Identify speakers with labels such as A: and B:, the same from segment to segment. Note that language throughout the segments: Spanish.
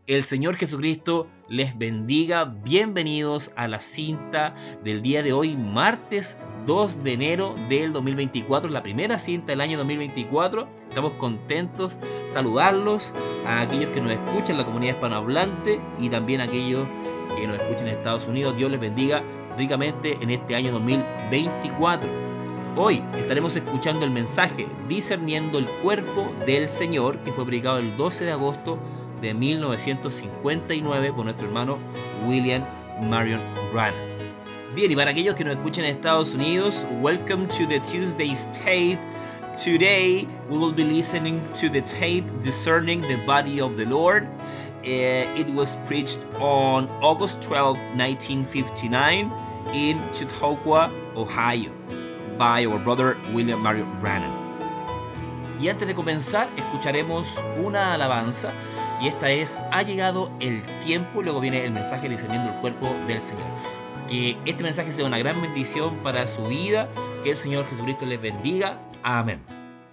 A: El Señor Jesucristo les bendiga. Bienvenidos a la cinta del día de hoy, martes 2 de enero del 2024, la primera cinta del año 2024. Estamos contentos de saludarlos a aquellos que nos escuchan en la comunidad hispanohablante y también a aquellos que nos escuchan en Estados Unidos. Dios les bendiga ricamente en este año 2024. Hoy estaremos escuchando el mensaje Discerniendo el Cuerpo del Señor, que fue predicado el 12 de agosto de 1959 por nuestro hermano William Marion Branham. Bien, y para aquellos que nos escuchan en Estados Unidos, welcome to the Tuesday's tape. Today we will be listening to the tape Discerning the Body of the Lord. It was preached on August 12, 1959 in Chautauqua, Ohio, by our brother William Marion Branham. Y antes de comenzar, escucharemos una alabanza. Y esta es, ha llegado el tiempo, y luego viene el mensaje Discerniendo el Cuerpo del Señor. Que este mensaje sea una gran bendición para su vida, que el Señor Jesucristo les bendiga. Amén.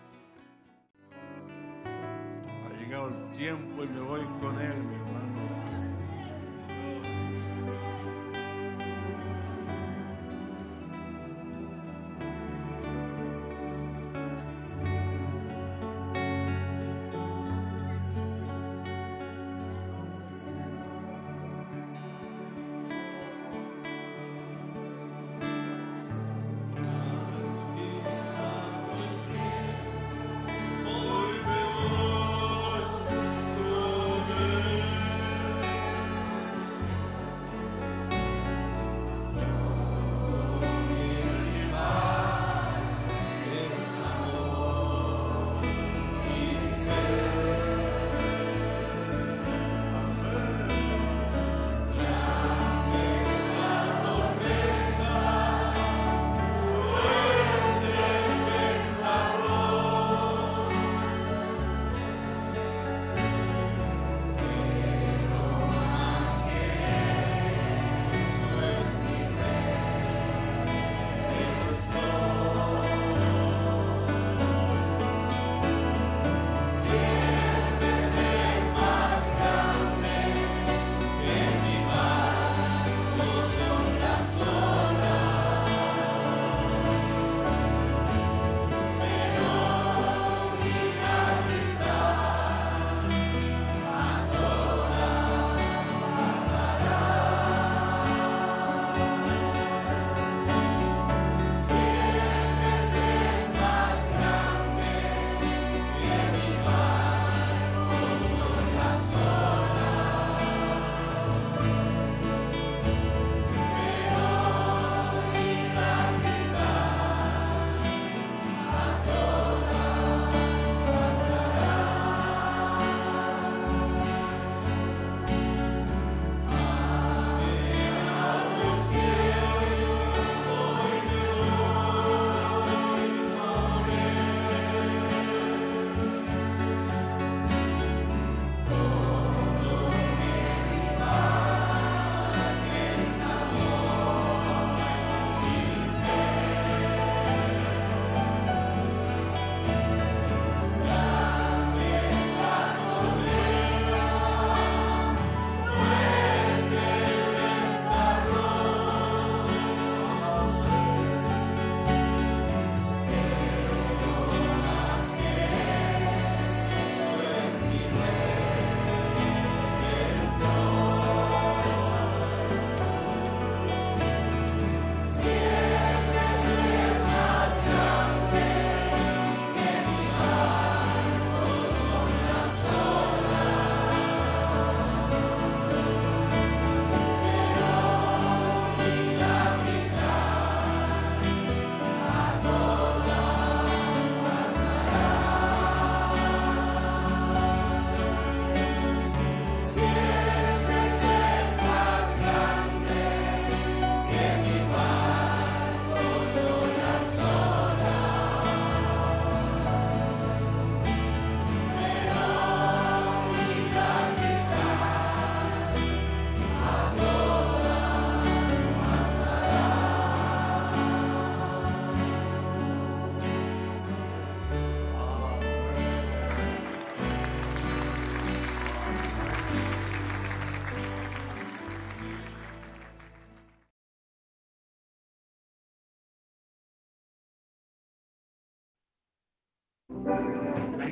B: Ha llegado el tiempo y me voy con Él, mi hermano.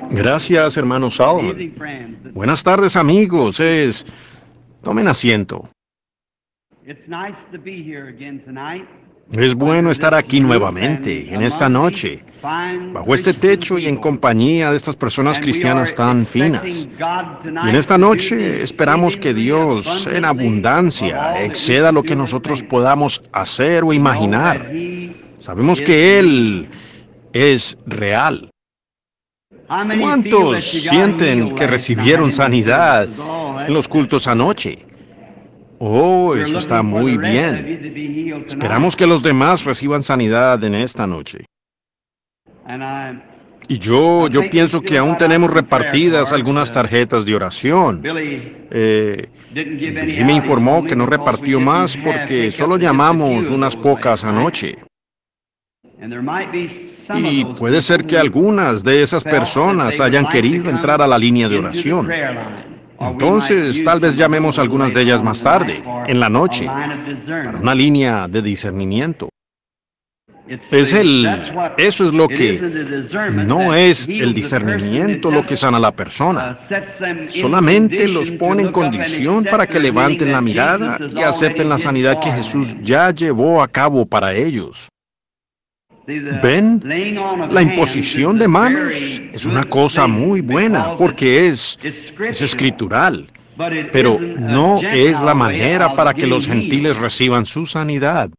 C: Gracias, hermano Solomon. Buenas tardes, amigos. Tomen asiento. Es bueno estar aquí nuevamente, en esta noche, bajo este techo y en compañía de estas personas cristianas tan finas. Y en esta noche esperamos que Dios, en abundancia, exceda lo que nosotros podamos hacer o imaginar. Sabemos que Él es real. ¿Cuántos sienten que recibieron sanidad en los cultos anoche? Oh, eso está muy bien. Esperamos que los demás reciban sanidad en esta noche. Y yo pienso que aún tenemos repartidas algunas tarjetas de oración. Billy me informó que no repartió más porque solo llamamos unas pocas anoche. Y puede ser que algunas de esas personas hayan querido entrar a la línea de oración. Entonces, tal vez llamemos a algunas de ellas más tarde, en la noche, para una línea de discernimiento. Eso es lo que no es el discernimiento lo que sana a la persona. Solamente los pone en condición para que levanten la mirada y acepten la sanidad que Jesús ya llevó a cabo para ellos. ¿Ven? La imposición de manos es una cosa muy buena porque es escritural, pero no es la manera para que los gentiles reciban su sanidad.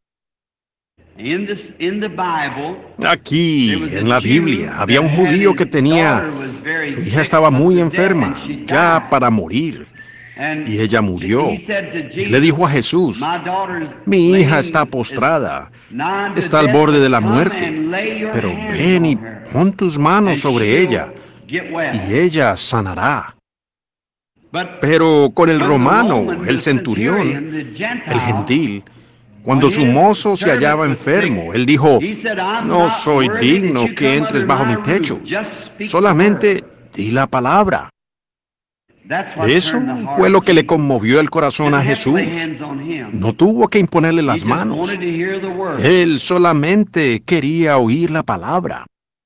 C: Aquí, en la Biblia, había un judío que su hija estaba muy enferma, ya para morir. Y ella murió. Y le dijo a Jesús, mi hija está postrada, está al borde de la muerte, pero ven y pon tus manos sobre ella, y ella sanará. Pero con el romano, el centurión, el gentil, cuando su mozo se hallaba enfermo, él dijo, no soy digno que entres bajo mi techo, solamente di la palabra. Eso fue lo que le conmovió el corazón a Jesús. No tuvo que imponerle las manos. Él solamente quería oír la palabra.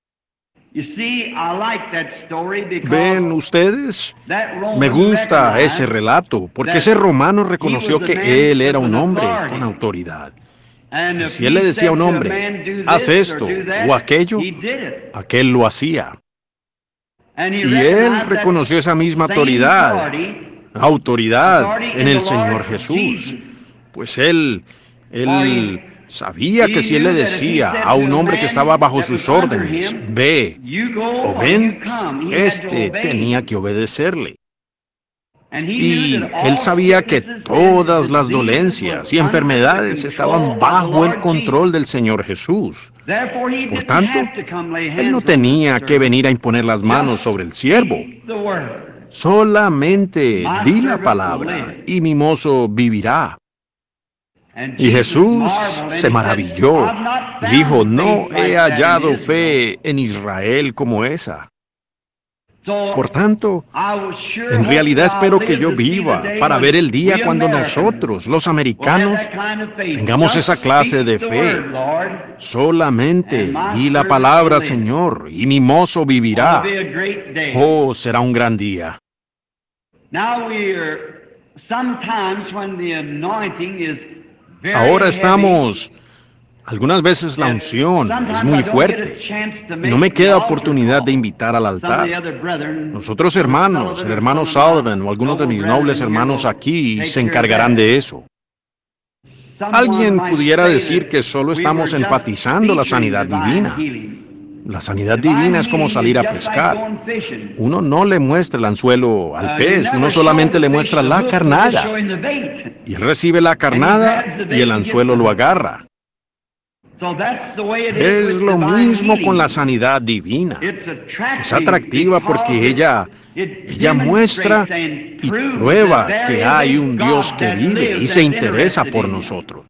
C: ¿Ven ustedes? Me gusta ese relato, porque ese romano reconoció que él era un hombre con autoridad. Y si él le decía a un hombre, haz esto o aquello, aquel lo hacía. Y él reconoció esa misma autoridad en el Señor Jesús. Pues él sabía que si él le decía a un hombre que estaba bajo sus órdenes, ve o ven, tenía que obedecerle. Y él sabía que todas las dolencias y enfermedades estaban bajo el control del Señor Jesús. Por tanto, él no tenía que venir a imponer las manos sobre el siervo. Solamente di la palabra y mi mozo vivirá. Y Jesús se maravilló y dijo, no he hallado fe en Israel como esa. Por tanto, en realidad espero que yo viva para ver el día cuando nosotros, los americanos, tengamos esa clase de fe. Solamente di la palabra, Señor, y mi mozo vivirá. Oh, será un gran día. Ahora estamos... Algunas veces la unción es muy fuerte y no me queda oportunidad de invitar al altar. Nosotros hermanos, el hermano Sullivan o algunos de mis nobles hermanos aquí se encargarán de eso. Alguien pudiera decir que solo estamos enfatizando la sanidad divina. La sanidad divina es como salir a pescar. Uno no le muestra el anzuelo al pez, uno solamente le muestra la carnada. Y él recibe la carnada y el anzuelo lo agarra. Es lo mismo con la sanidad divina. Es atractiva porque ella muestra y prueba que hay un Dios que vive y se interesa por nosotros.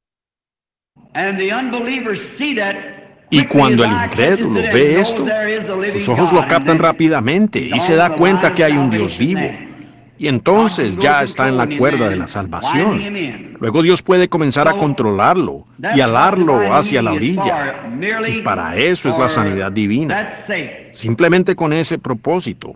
C: Y cuando el incrédulo ve esto, sus ojos lo captan rápidamente y se da cuenta que hay un Dios vivo. y entonces ya está en la cuerda de la salvación. Luego Dios puede comenzar a controlarlo y alarlo hacia la orilla. Y para eso es la sanidad divina. Simplemente con ese propósito.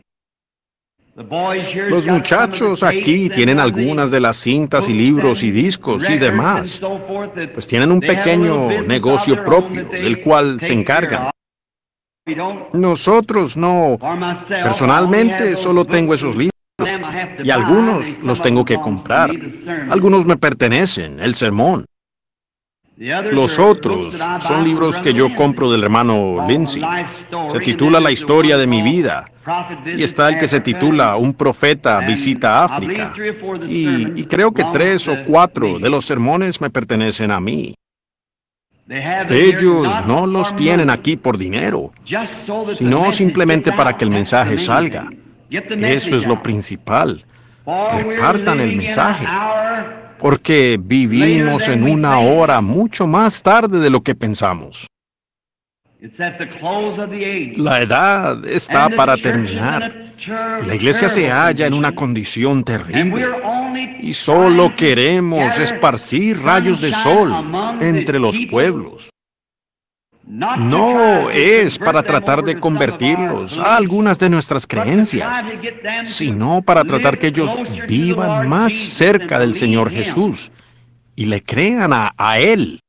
C: Los muchachos aquí tienen algunas de las cintas y libros y discos y demás. Pues tienen un pequeño negocio propio del cual se encargan. Nosotros no. Personalmente solo tengo esos libros y algunos los tengo que comprar. Algunos me pertenecen, el sermón. Los otros son libros que yo compro del hermano Lindsay. Se titula La historia de mi vida. Y está el que se titula Un profeta visita África. Y creo que 3 o 4 de los sermones me pertenecen a mí. Ellos no los tienen aquí por dinero, sino simplemente para que el mensaje salga. Eso es lo principal. Repartan el mensaje. Porque vivimos en una hora mucho más tarde de lo que pensamos. La edad está para terminar. La iglesia se halla en una condición terrible. Y solo queremos esparcir rayos de sol entre los pueblos. No es para tratar de convertirlos a algunas de nuestras creencias, sino para tratar que ellos vivan más cerca del Señor Jesús y le crean a Él.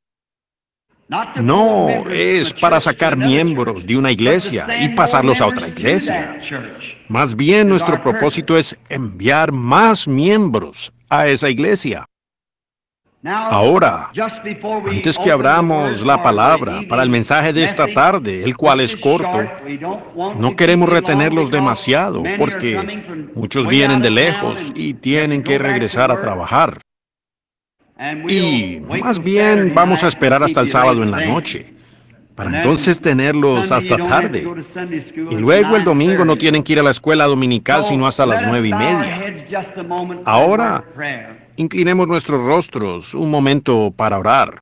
C: No es para sacar miembros de una iglesia y pasarlos a otra iglesia. Más bien nuestro propósito es enviar más miembros a esa iglesia. Ahora, antes que abramos la palabra para el mensaje de esta tarde, el cual es corto, no queremos retenerlos demasiado porque muchos vienen de lejos y tienen que regresar a trabajar. Y más bien vamos a esperar hasta el sábado en la noche, para entonces tenerlos hasta tarde. Y luego el domingo no tienen que ir a la escuela dominical sino hasta las 9:30. Ahora, inclinemos nuestros rostros un momento para orar.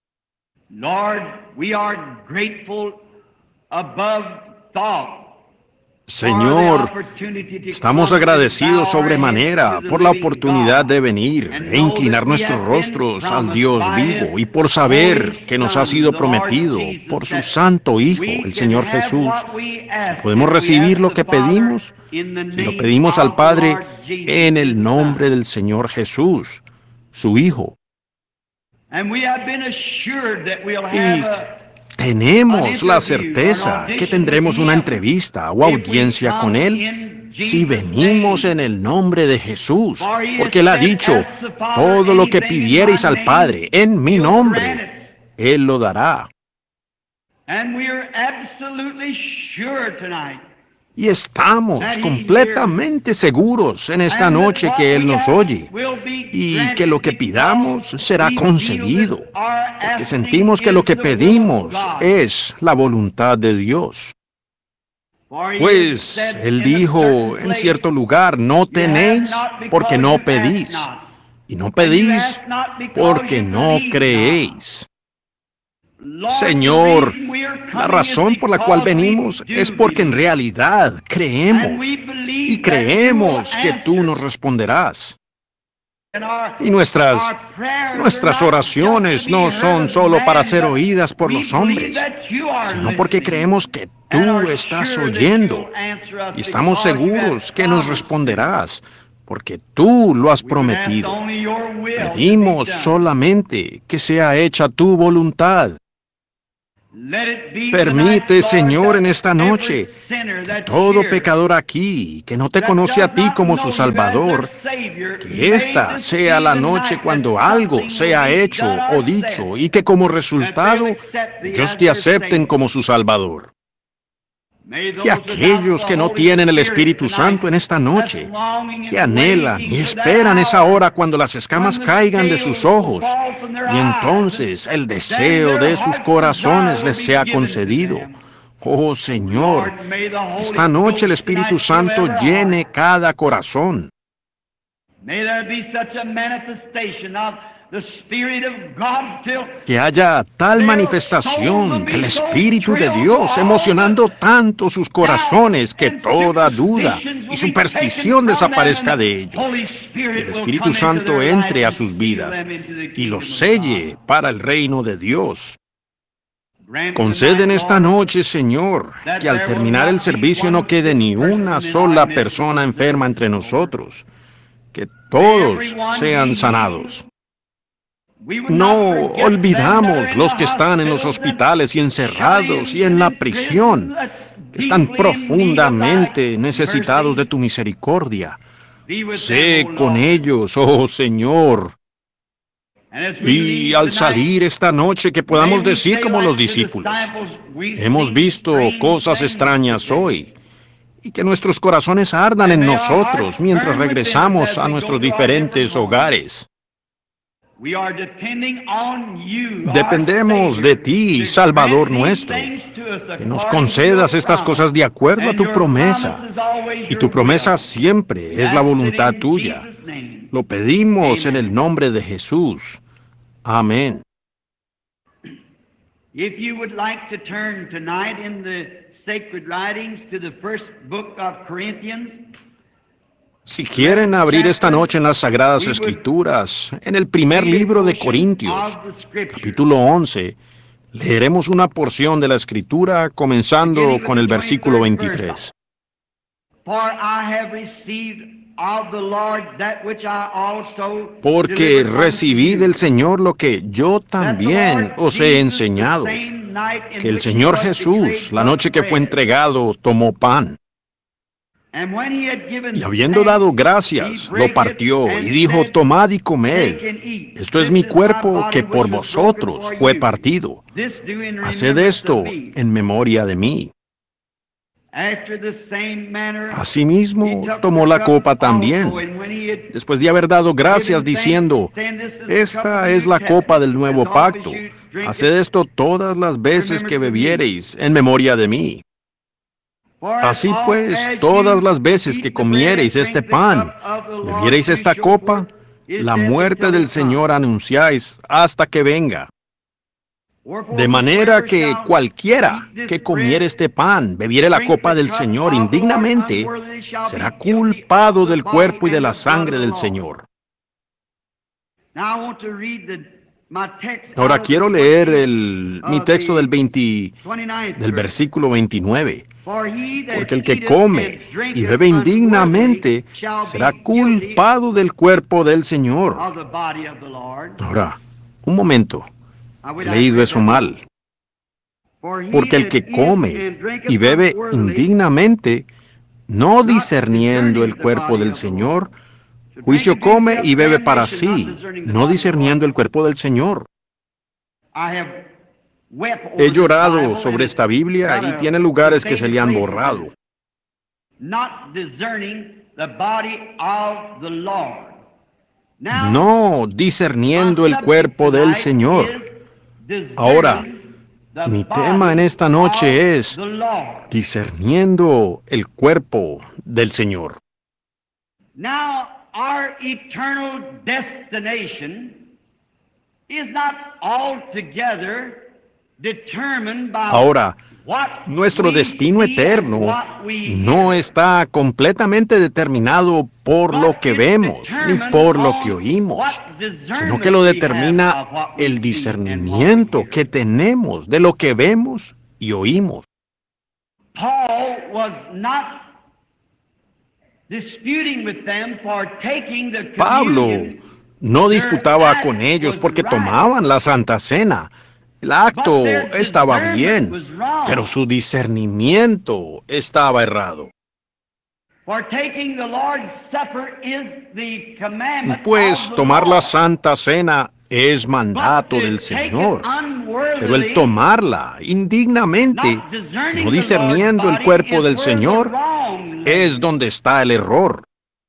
C: Señor, estamos agradecidos sobremanera por la oportunidad de venir e inclinar nuestros rostros al Dios vivo y por saber que nos ha sido prometido por su Santo Hijo, el Señor Jesús. ¿Podemos recibir lo que pedimos? Si lo pedimos al Padre en el nombre del Señor Jesús, su Hijo. Y tenemos la certeza que tendremos una entrevista o audiencia con Él si venimos en el nombre de Jesús, porque Él ha dicho, todo lo que pidiereis al Padre en mi nombre, Él lo dará. Y estamos completamente seguros en esta noche que Él nos oye y que lo que pidamos será concedido, porque sentimos que lo que pedimos es la voluntad de Dios. Pues Él dijo en cierto lugar, no tenéis porque no pedís, y no pedís porque no creéis. Señor, la razón por la cual venimos es porque en realidad creemos y creemos que tú nos responderás. Y nuestras oraciones no son solo para ser oídas por los hombres, sino porque creemos que tú estás oyendo y estamos seguros que nos responderás, porque tú lo has prometido. Pedimos solamente que sea hecha tu voluntad. Permite, Señor, en esta noche, que todo pecador aquí, que no te conoce a ti como su Salvador, que esta sea la noche cuando algo sea hecho o dicho y que como resultado ellos te acepten como su Salvador. Que aquellos que no tienen el Espíritu Santo en esta noche, que anhelan y esperan esa hora cuando las escamas caigan de sus ojos, y entonces el deseo de sus corazones les sea concedido. Oh Señor, esta noche el Espíritu Santo llene cada corazón. Que haya tal manifestación del Espíritu de Dios emocionando tanto sus corazones que toda duda y superstición desaparezca de ellos. Y el Espíritu Santo entre a sus vidas y los selle para el reino de Dios. Conceden esta noche, Señor, que al terminar el servicio no quede ni una sola persona enferma entre nosotros, que todos sean sanados. No olvidamos los que están en los hospitales y encerrados y en la prisión, que están profundamente necesitados de tu misericordia. Sé con ellos, oh Señor. Y al salir esta noche que podamos decir como los discípulos, hemos visto cosas extrañas hoy, y que nuestros corazones ardan en nosotros mientras regresamos a nuestros diferentes hogares. Dependemos de ti, Salvador nuestro, que nos concedas estas cosas de acuerdo a tu promesa, y tu promesa siempre es la voluntad tuya. Lo pedimos en el nombre de Jesús. Amén.
D: If you would like to turn tonight in the sacred writings to the first book of Corinthians.
C: Si quieren abrir esta noche en las Sagradas Escrituras, en el primer libro de Corintios, capítulo 11, leeremos una porción de la Escritura comenzando con el versículo 23. Porque recibí del Señor lo que yo también os he enseñado, que el Señor Jesús, la noche que fue entregado, tomó pan. Y habiendo dado gracias, lo partió y dijo, tomad y comed. Esto es mi cuerpo que por vosotros fue partido. Haced esto en memoria de mí. Asimismo, tomó la copa también, después de haber dado gracias, diciendo, esta es la copa del nuevo pacto. Haced esto todas las veces que bebiereis en memoria de mí. Así pues, todas las veces que comiereis este pan, bebiereis esta copa, la muerte del Señor anunciáis hasta que venga. De manera que cualquiera que comiere este pan, bebiere la copa del Señor indignamente, será culpado del cuerpo y de la sangre del Señor. Ahora quiero leer mi texto del versículo 29. Porque el que come y bebe indignamente será culpado del cuerpo del Señor. Ahora, un momento. He leído eso mal. Porque el que come y bebe indignamente, no discerniendo el cuerpo del Señor, juicio come y bebe para sí, no discerniendo el cuerpo del Señor. He llorado sobre esta Biblia y tiene lugares que se le han borrado. No discerniendo el cuerpo del Señor. Ahora, mi tema en esta noche es discerniendo el cuerpo del Señor.
D: Now, our eternal destination is not altogether determined by
C: Ahora, nuestro destino eterno no está completamente determinado por lo que vemos ni por lo que oímos, sino que lo determina el discernimiento que tenemos de lo que vemos y oímos. Pablo no disputaba con ellos porque tomaban la Santa Cena. El acto estaba bien, pero su discernimiento estaba errado. Pues tomar la Santa Cena es mandato del Señor, pero el tomarla indignamente, no discerniendo el cuerpo del Señor, es donde está el error.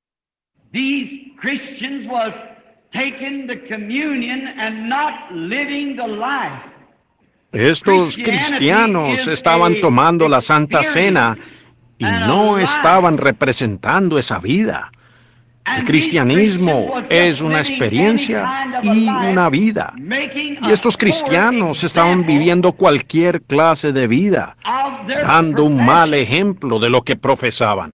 C: Estos cristianos estaban tomando la Santa Cena y no estaban representando esa vida. El cristianismo es una experiencia y una vida. Y estos cristianos estaban viviendo cualquier clase de vida, dando un mal ejemplo de lo que profesaban.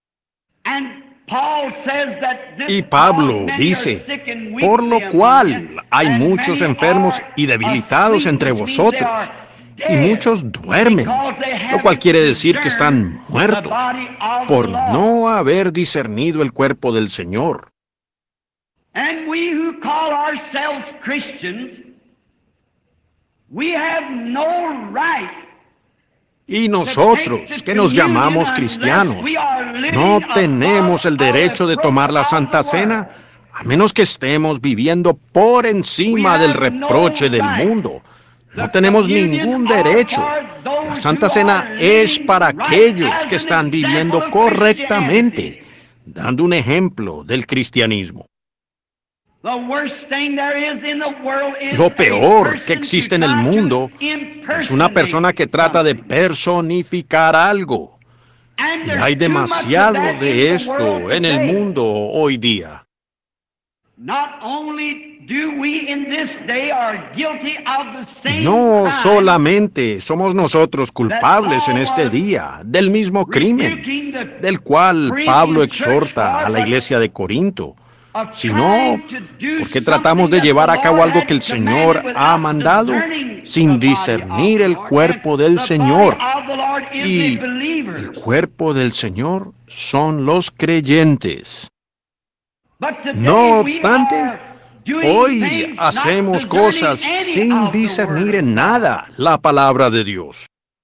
C: Y Pablo dice, por lo cual hay muchos enfermos y debilitados entre vosotros, y muchos duermen, lo cual quiere decir que están muertos por no haber discernido el cuerpo del Señor.
D: And we who call ourselves Christians, we have no right.
C: Y nosotros, que nos llamamos cristianos, no tenemos el derecho de tomar la Santa Cena a menos que estemos viviendo por encima del reproche del mundo. No tenemos ningún derecho. La Santa Cena es para aquellos que están viviendo correctamente, dando un ejemplo del cristianismo. Lo peor que existe en el mundo es una persona que trata de personificar algo. Y hay demasiado de esto en el mundo hoy día. No solamente somos nosotros culpables en este día del mismo crimen del cual Pablo exhorta a la iglesia de Corinto, sino porque tratamos de llevar a cabo algo que el Señor ha mandado sin discernir el cuerpo del Señor. Y el cuerpo del Señor son los creyentes. No obstante, hoy hacemos cosas sin discernir en nada la palabra de Dios.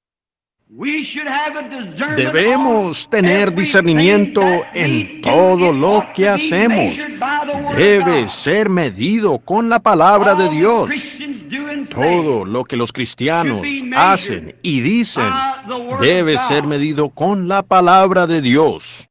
C: Debemos tener discernimiento en todo lo que hacemos. Debe ser medido con la palabra de Dios. Todo lo que los cristianos hacen y dicen debe ser medido con la palabra de Dios.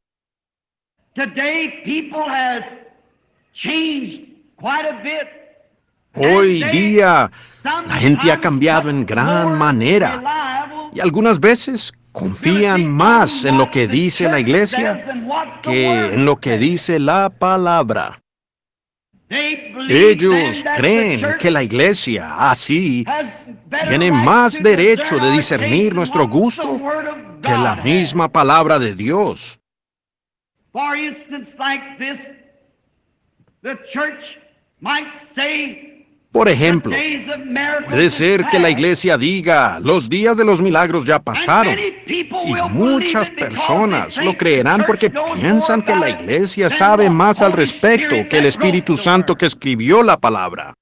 C: Hoy día la gente ha cambiado en gran manera y algunas veces confían más en lo que dice la iglesia que en lo que dice la palabra. Ellos creen que la iglesia, así, tiene más derecho de discernir nuestro gusto que la misma palabra de Dios.
D: For instance, like this, the church might say,
C: por ejemplo, puede ser que la iglesia diga, los días de los milagros ya pasaron, y muchas personas lo creerán porque piensan que la iglesia sabe más al respecto que el Espíritu Santo que escribió la palabra.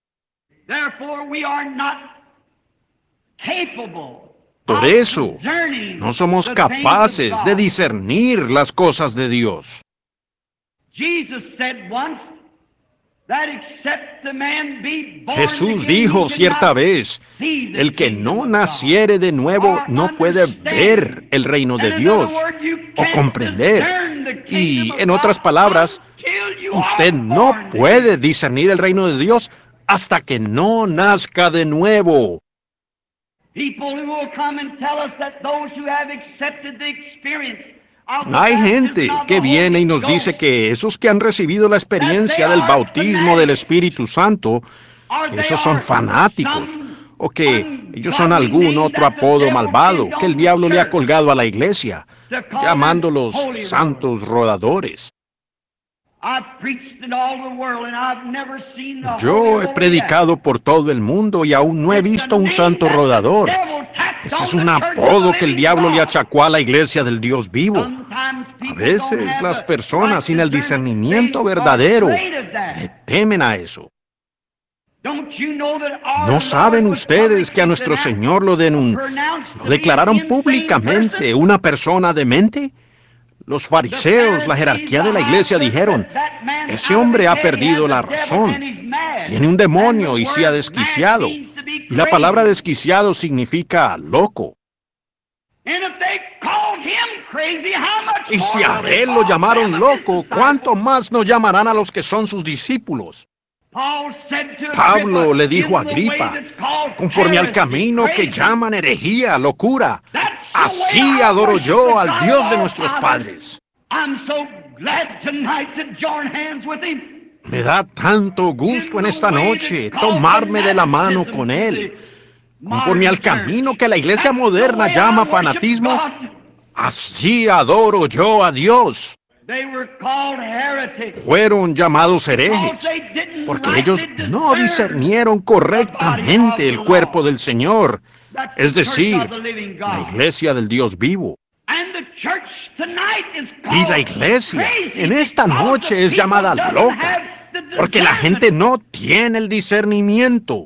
C: Por eso, no somos capaces de discernir las cosas de Dios. Jesús dijo cierta vez, el que no naciere de nuevo no puede ver el reino de Dios o comprender. Y en otras palabras, usted no puede discernir el reino de Dios hasta que no nazca de nuevo. Hay gente que viene y nos dice que esos que han recibido la experiencia del bautismo del Espíritu Santo, que esos son fanáticos, o que ellos son algún otro apodo malvado que el diablo le ha colgado a la iglesia, llamándolos santos rodadores. Yo he predicado por todo el mundo y aún no he visto un santo rodador. Ese es un apodo que el diablo le achacó a la iglesia del Dios vivo. A veces las personas sin el discernimiento verdadero le temen a eso. ¿No saben ustedes que a nuestro Señor lo declararon públicamente una persona demente? Los fariseos, la jerarquía de la iglesia dijeron, ese hombre ha perdido la razón, tiene un demonio y se ha desquiciado. Y la palabra desquiciado significa loco. Y si a él lo llamaron loco, ¿cuánto más nos llamarán a los que son sus discípulos? Pablo le dijo a Agripa, conforme al camino que llaman herejía, locura, así adoro yo al Dios de nuestros padres.
D: glad tonight to join hands with him.
C: Me da tanto gusto en esta noche tomarme de la mano con Él. Conforme al camino que la iglesia moderna llama fanatismo, así adoro yo a Dios. Fueron llamados herejes, porque ellos no discernieron correctamente el cuerpo del Señor, es decir, la iglesia del Dios vivo. Y la iglesia en esta noche es llamada loca, porque la gente no tiene el discernimiento.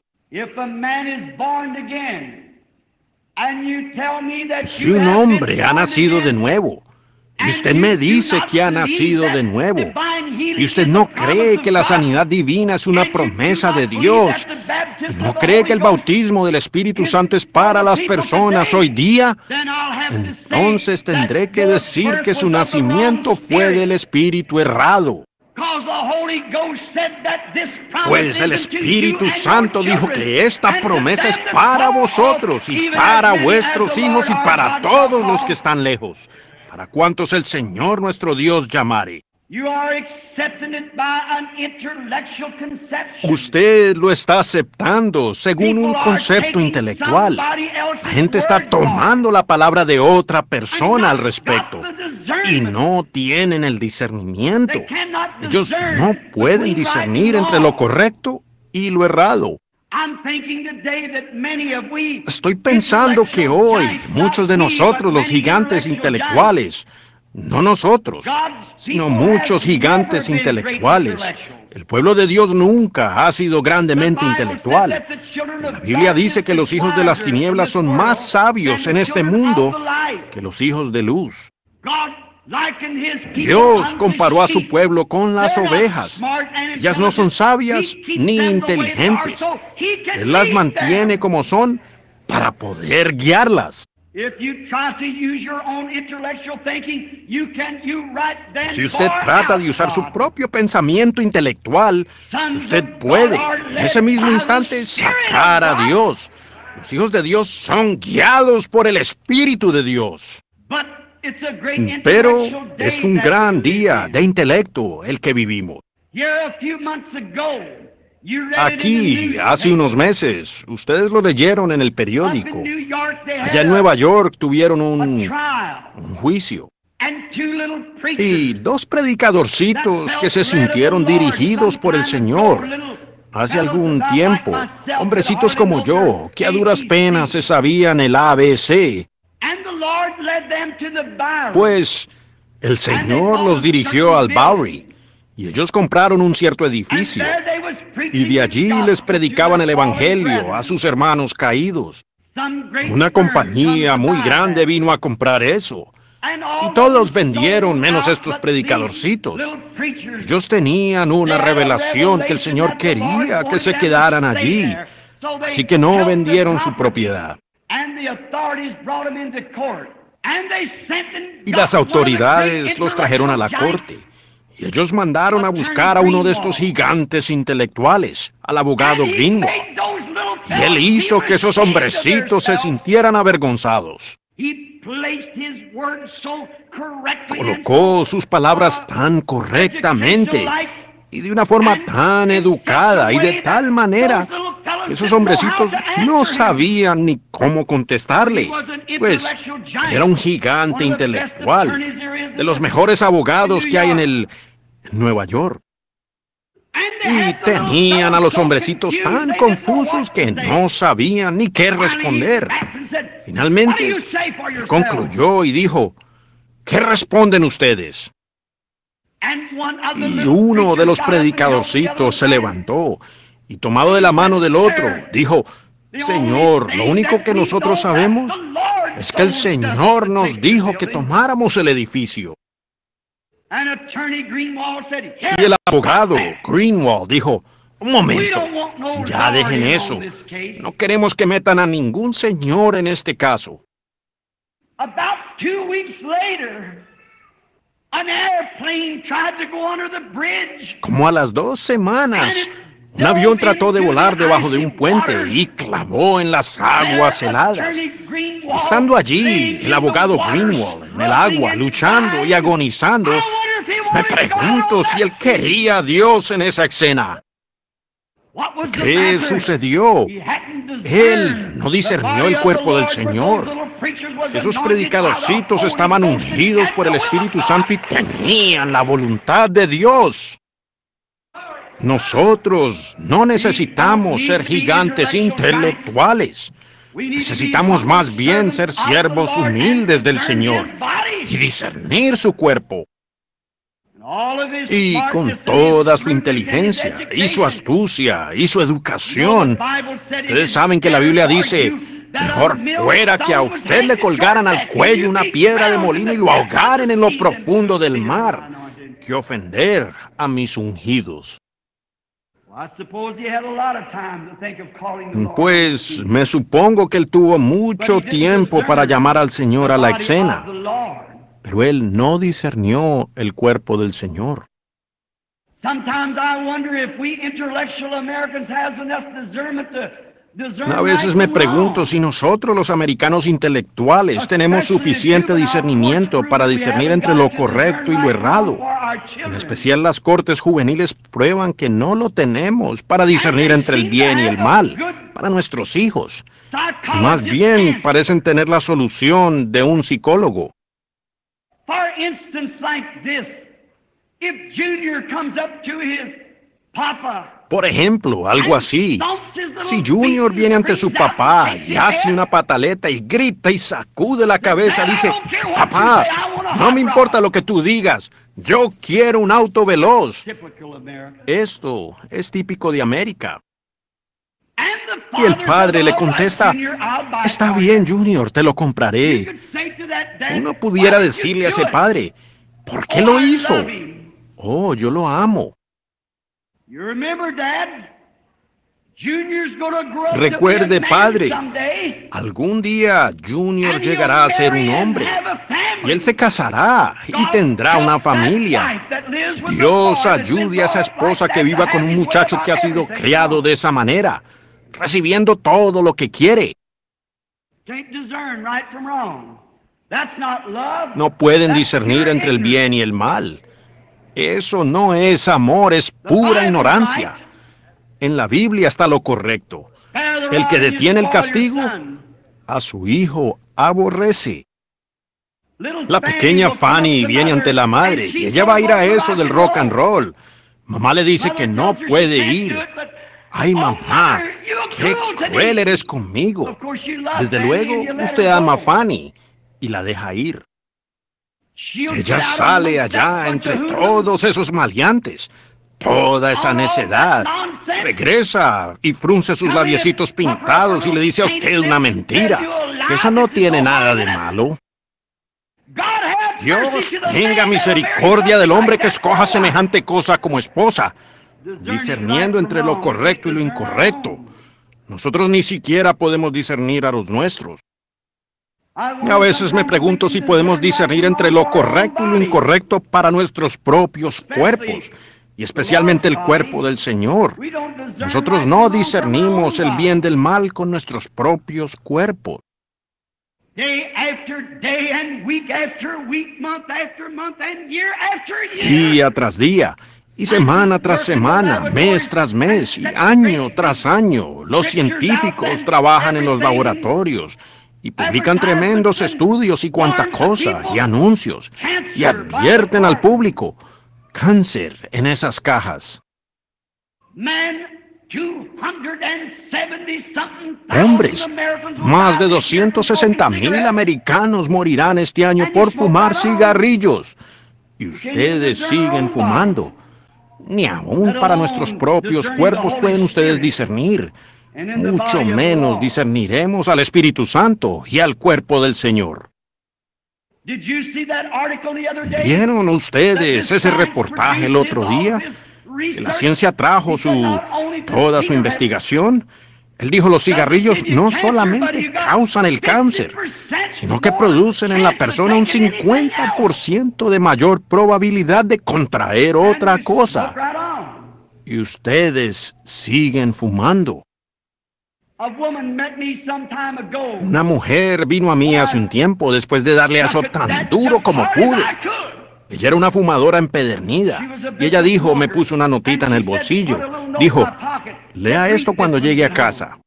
C: Si un hombre ha nacido de nuevo, y usted me dice que ha nacido de nuevo, y usted no cree que la sanidad divina es una promesa de Dios, y no cree que el bautismo del Espíritu Santo es para las personas hoy día, entonces tendré que decir que su nacimiento fue del Espíritu errado. Pues el Espíritu Santo dijo que esta promesa es para vosotros y para vuestros hijos y para todos los que están lejos, para cuantos el Señor nuestro Dios llamare. Usted lo está aceptando según un concepto intelectual. La gente está tomando la palabra de otra persona al respecto y no tienen el discernimiento. Ellos no pueden discernir entre lo correcto y lo errado. Estoy pensando que hoy muchos de nosotros, los gigantes intelectuales, no nosotros, sino muchos gigantes intelectuales. El pueblo de Dios nunca ha sido grandemente intelectual. La Biblia dice que los hijos de las tinieblas son más sabios en este mundo que los hijos de luz. Dios comparó a su pueblo con las ovejas. Ellas no son sabias ni inteligentes. Él las mantiene como son para poder guiarlas. Si usted trata de usar su propio pensamiento intelectual, usted puede, en ese mismo instante, sacar a Dios. Los hijos de Dios son guiados por el Espíritu de Dios. Pero es un gran día de intelecto el que vivimos. Aquí, hace unos meses, ustedes lo leyeron en el periódico. Allá en Nueva York tuvieron un juicio. Y dos predicadorcitos que se sintieron dirigidos por el Señor. Hace algún tiempo, hombrecitos como yo, que a duras penas se sabían el ABC. Pues el Señor los dirigió al Bowery. Y ellos compraron un cierto edificio, y de allí les predicaban el Evangelio a sus hermanos caídos. Una compañía muy grande vino a comprar eso, y todos vendieron menos estos predicadorcitos. Ellos tenían una revelación que el Señor quería que se quedaran allí, así que no vendieron su propiedad. Y las autoridades los trajeron a la corte. Y ellos mandaron a buscar a uno de estos gigantes intelectuales, al abogado Greenwald. Y él hizo que esos hombrecitos se sintieran avergonzados. Colocó sus palabras tan correctamente y de una forma tan educada y de tal manera que esos hombrecitos no sabían ni cómo contestarle, pues era un gigante intelectual, de los mejores abogados que hay en Nueva York. Y tenían a los hombrecitos tan confusos que no sabían ni qué responder. Finalmente, él concluyó y dijo, ¿qué responden ustedes? Y uno de los predicadorcitos se levantó y tomado de la mano del otro, dijo, Señor, lo único que nosotros sabemos es que el Señor nos dijo que tomáramos el edificio. Y el abogado Greenwald dijo, un momento, ya dejen eso. No queremos que metan a ningún señor en este caso. Como a las 2 semanas, un avión trató de volar debajo de un puente y clavó en las aguas heladas. Estando allí, el abogado Greenwald en el agua, luchando y agonizando, Me pregunto si él quería a Dios en esa escena. ¿Qué sucedió? Él no discernió el cuerpo del Señor. Esos predicadorcitos estaban ungidos por el Espíritu Santo y tenían la voluntad de Dios. Nosotros no necesitamos ser gigantes intelectuales. Necesitamos más bien ser siervos humildes del Señor y discernir su cuerpo. Y con toda su inteligencia, y su astucia, y su educación, ustedes saben que la Biblia dice, mejor fuera que a usted le colgaran al cuello una piedra de molino y lo ahogaran en lo profundo del mar, que ofender a mis ungidos. Pues me supongo que él tuvo mucho tiempo para llamar al Señor a la escena. Pero él no discernió el cuerpo del Señor. A veces me pregunto si nosotros los americanos intelectuales tenemos suficiente discernimiento para discernir entre lo correcto y lo errado. En especial las cortes juveniles prueban que no lo tenemos para discernir entre el bien y el mal, para nuestros hijos. Y más bien parecen tener la solución de un psicólogo.
D: For instance, like this, if Junior comes up to his papa,
C: por ejemplo, algo así. Si Junior viene ante su papá y hace una pataleta y grita y sacude la cabeza, dice, papá, no me importa lo que tú digas, yo quiero un auto veloz. Esto es típico de América. Y el padre le contesta, está bien, Junior, te lo compraré. Uno pudiera decirle a ese padre, ¿por qué lo hizo? Oh, yo lo amo. Recuerde, padre, algún día Junior llegará a ser un hombre y él se casará y tendrá una familia. Dios ayude a esa esposa que viva con un muchacho que ha sido criado de esa manera, recibiendo todo lo que quiere. No pueden discernir entre el bien y el mal. Eso no es amor, es pura ignorancia. En la Biblia está lo correcto. El que detiene el castigo, a su hijo aborrece. La pequeña Fanny viene ante la madre y ella va a ir a eso del rock and roll. Mamá le dice que no puede ir. Ay, mamá, qué cruel eres conmigo. Desde luego, usted ama a Fanny y la deja ir. Ella sale allá entre todos esos maleantes, toda esa necedad. Regresa y frunce sus labiecitos pintados y le dice a usted una mentira, que eso no tiene nada de malo. Dios tenga misericordia del hombre que escoja semejante cosa como esposa, discerniendo entre lo correcto y lo incorrecto. Nosotros ni siquiera podemos discernir a los nuestros. A veces me pregunto si podemos discernir entre lo correcto y lo incorrecto para nuestros propios cuerpos, y especialmente el cuerpo del Señor. Nosotros no discernimos el bien del mal con nuestros propios cuerpos. Día tras día, y semana tras semana, mes tras mes, y año tras año, los científicos trabajan en los laboratorios y publican tremendos estudios y cuanta cosa, y anuncios, y advierten al público, cáncer en esas cajas. Hombres, más de 260,000 americanos morirán este año por fumar cigarrillos. Y ustedes siguen fumando. Ni aún para nuestros propios cuerpos pueden ustedes discernir. Mucho menos discerniremos al Espíritu Santo y al cuerpo del Señor. ¿Vieron ustedes ese reportaje el otro día? Que la ciencia trajo toda su investigación. Él dijo, los cigarrillos no solamente causan el cáncer, sino que producen en la persona un 50% de mayor probabilidad de contraer otra cosa. Y ustedes siguen fumando. Una mujer vino a mí hace un tiempo después de darle eso tan duro como pude. Ella era una fumadora empedernida. Y ella dijo, me puso una notita en el bolsillo. Dijo, lea esto cuando llegue a casa.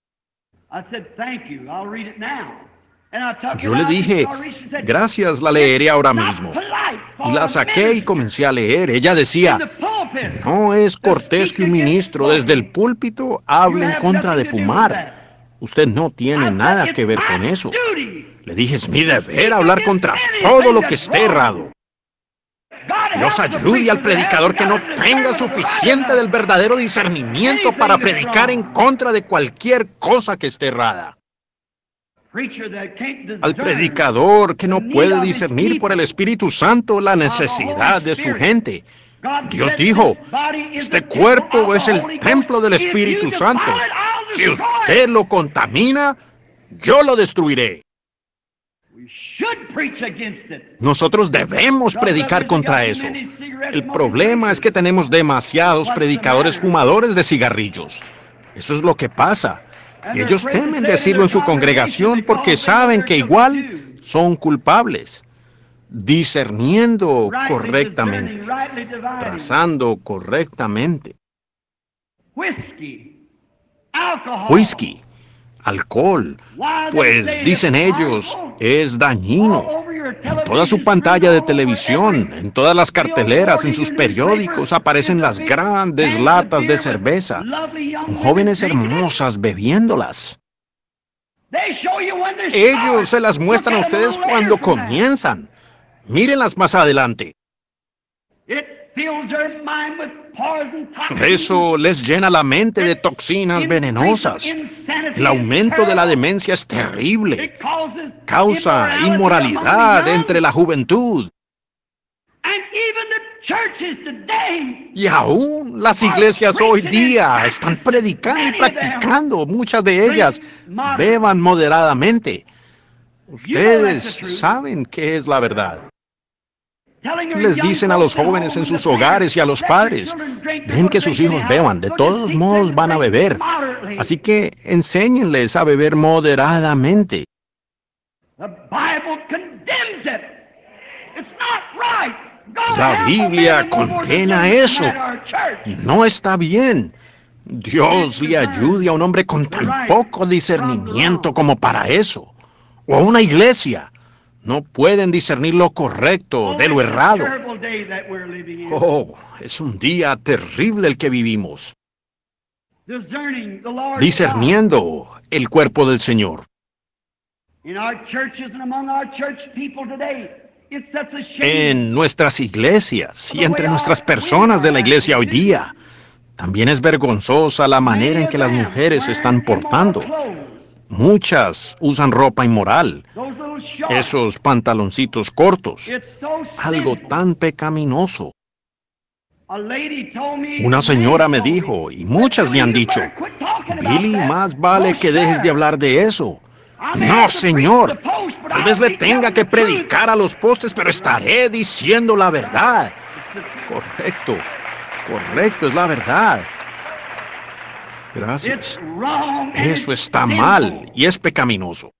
C: Yo le dije, gracias, la leeré ahora mismo. Y la saqué y comencé a leer. Ella decía, no es cortés que un ministro desde el púlpito hable en contra de fumar. Usted no tiene nada que ver con eso. Le dije, es mi deber hablar contra todo lo que esté errado. Dios ayude al predicador que no tenga suficiente del verdadero discernimiento para predicar en contra de cualquier cosa que esté errada. Al predicador que no puede discernir por el Espíritu Santo la necesidad de su gente. Dios dijo, este cuerpo es el templo del Espíritu Santo. Si usted lo contamina, yo lo destruiré. Nosotros debemos predicar contra eso. El problema es que tenemos demasiados predicadores fumadores de cigarrillos. Eso es lo que pasa. Y ellos temen decirlo en su congregación porque saben que igual son culpables. Discerniendo correctamente, trazando correctamente. Whisky, alcohol, pues dicen ellos, es dañino. En toda su pantalla de televisión, en todas las carteleras, en sus periódicos, aparecen las grandes latas de cerveza, con jóvenes hermosas bebiéndolas. Ellos se las muestran a ustedes cuando comienzan. Mírenlas más adelante. Eso les llena la mente de toxinas venenosas. El aumento de la demencia es terrible. Causa inmoralidad entre la juventud. Y aún las iglesias hoy día están predicando y practicando. Muchas de ellas beban moderadamente. Ustedes saben qué es la verdad. Les dicen a los jóvenes en sus hogares y a los padres, dejen que sus hijos beban, de todos modos van a beber. Así que enséñenles a beber moderadamente. La Biblia condena eso. No está bien. Dios le ayude a un hombre con tan poco discernimiento como para eso. O a una iglesia. No pueden discernir lo correcto de lo errado. Oh, es un día terrible el que vivimos. Discerniendo el cuerpo del Señor. En nuestras iglesias y entre nuestras personas de la iglesia hoy día, también es vergonzosa la manera en que las mujeres se están portando. Muchas usan ropa inmoral, esos pantaloncitos cortos, algo tan pecaminoso. Una señora me dijo, y muchas me han dicho, Billy, más vale que dejes de hablar de eso. No, señor, tal vez le tenga que predicar a los postes, pero estaré diciendo la verdad. Correcto, correcto, es la verdad. Gracias. Eso está mal y es pecaminoso.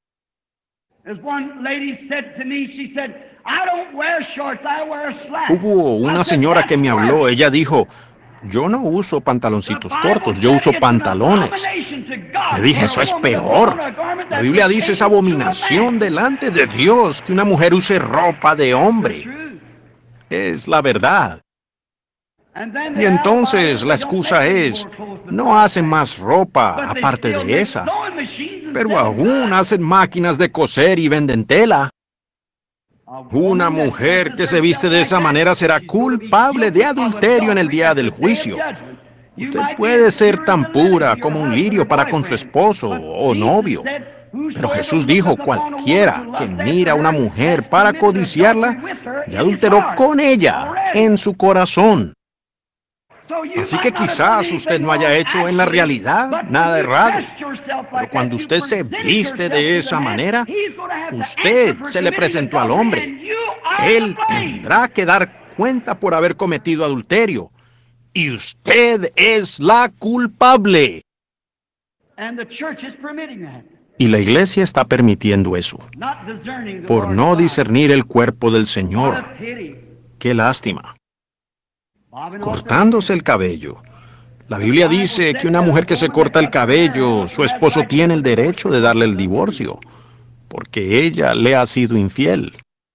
C: Hubo una señora que me habló, ella dijo, yo no uso pantaloncitos cortos, yo uso pantalones. Le dije, eso es peor. La Biblia dice, es abominación delante de Dios que una mujer use ropa de hombre. Es la verdad. Y entonces la excusa es, no hacen más ropa aparte de esa, pero aún hacen máquinas de coser y venden tela. Una mujer que se viste de esa manera será culpable de adulterio en el día del juicio. Usted puede ser tan pura como un lirio para con su esposo o novio, pero Jesús dijo, cualquiera que mira a una mujer para codiciarla, ya adulteró con ella en su corazón. Así que quizás usted no haya hecho en la realidad nada errado, pero cuando usted se viste de esa manera, usted se le presentó al hombre. Él tendrá que dar cuenta por haber cometido adulterio, y usted es la culpable. Y la iglesia está permitiendo eso, por no discernir el cuerpo del Señor. Qué lástima. Cortándose el cabello. La Biblia dice que una mujer que se corta el cabello, su esposo tiene el derecho de darle el divorcio, porque ella le ha sido infiel.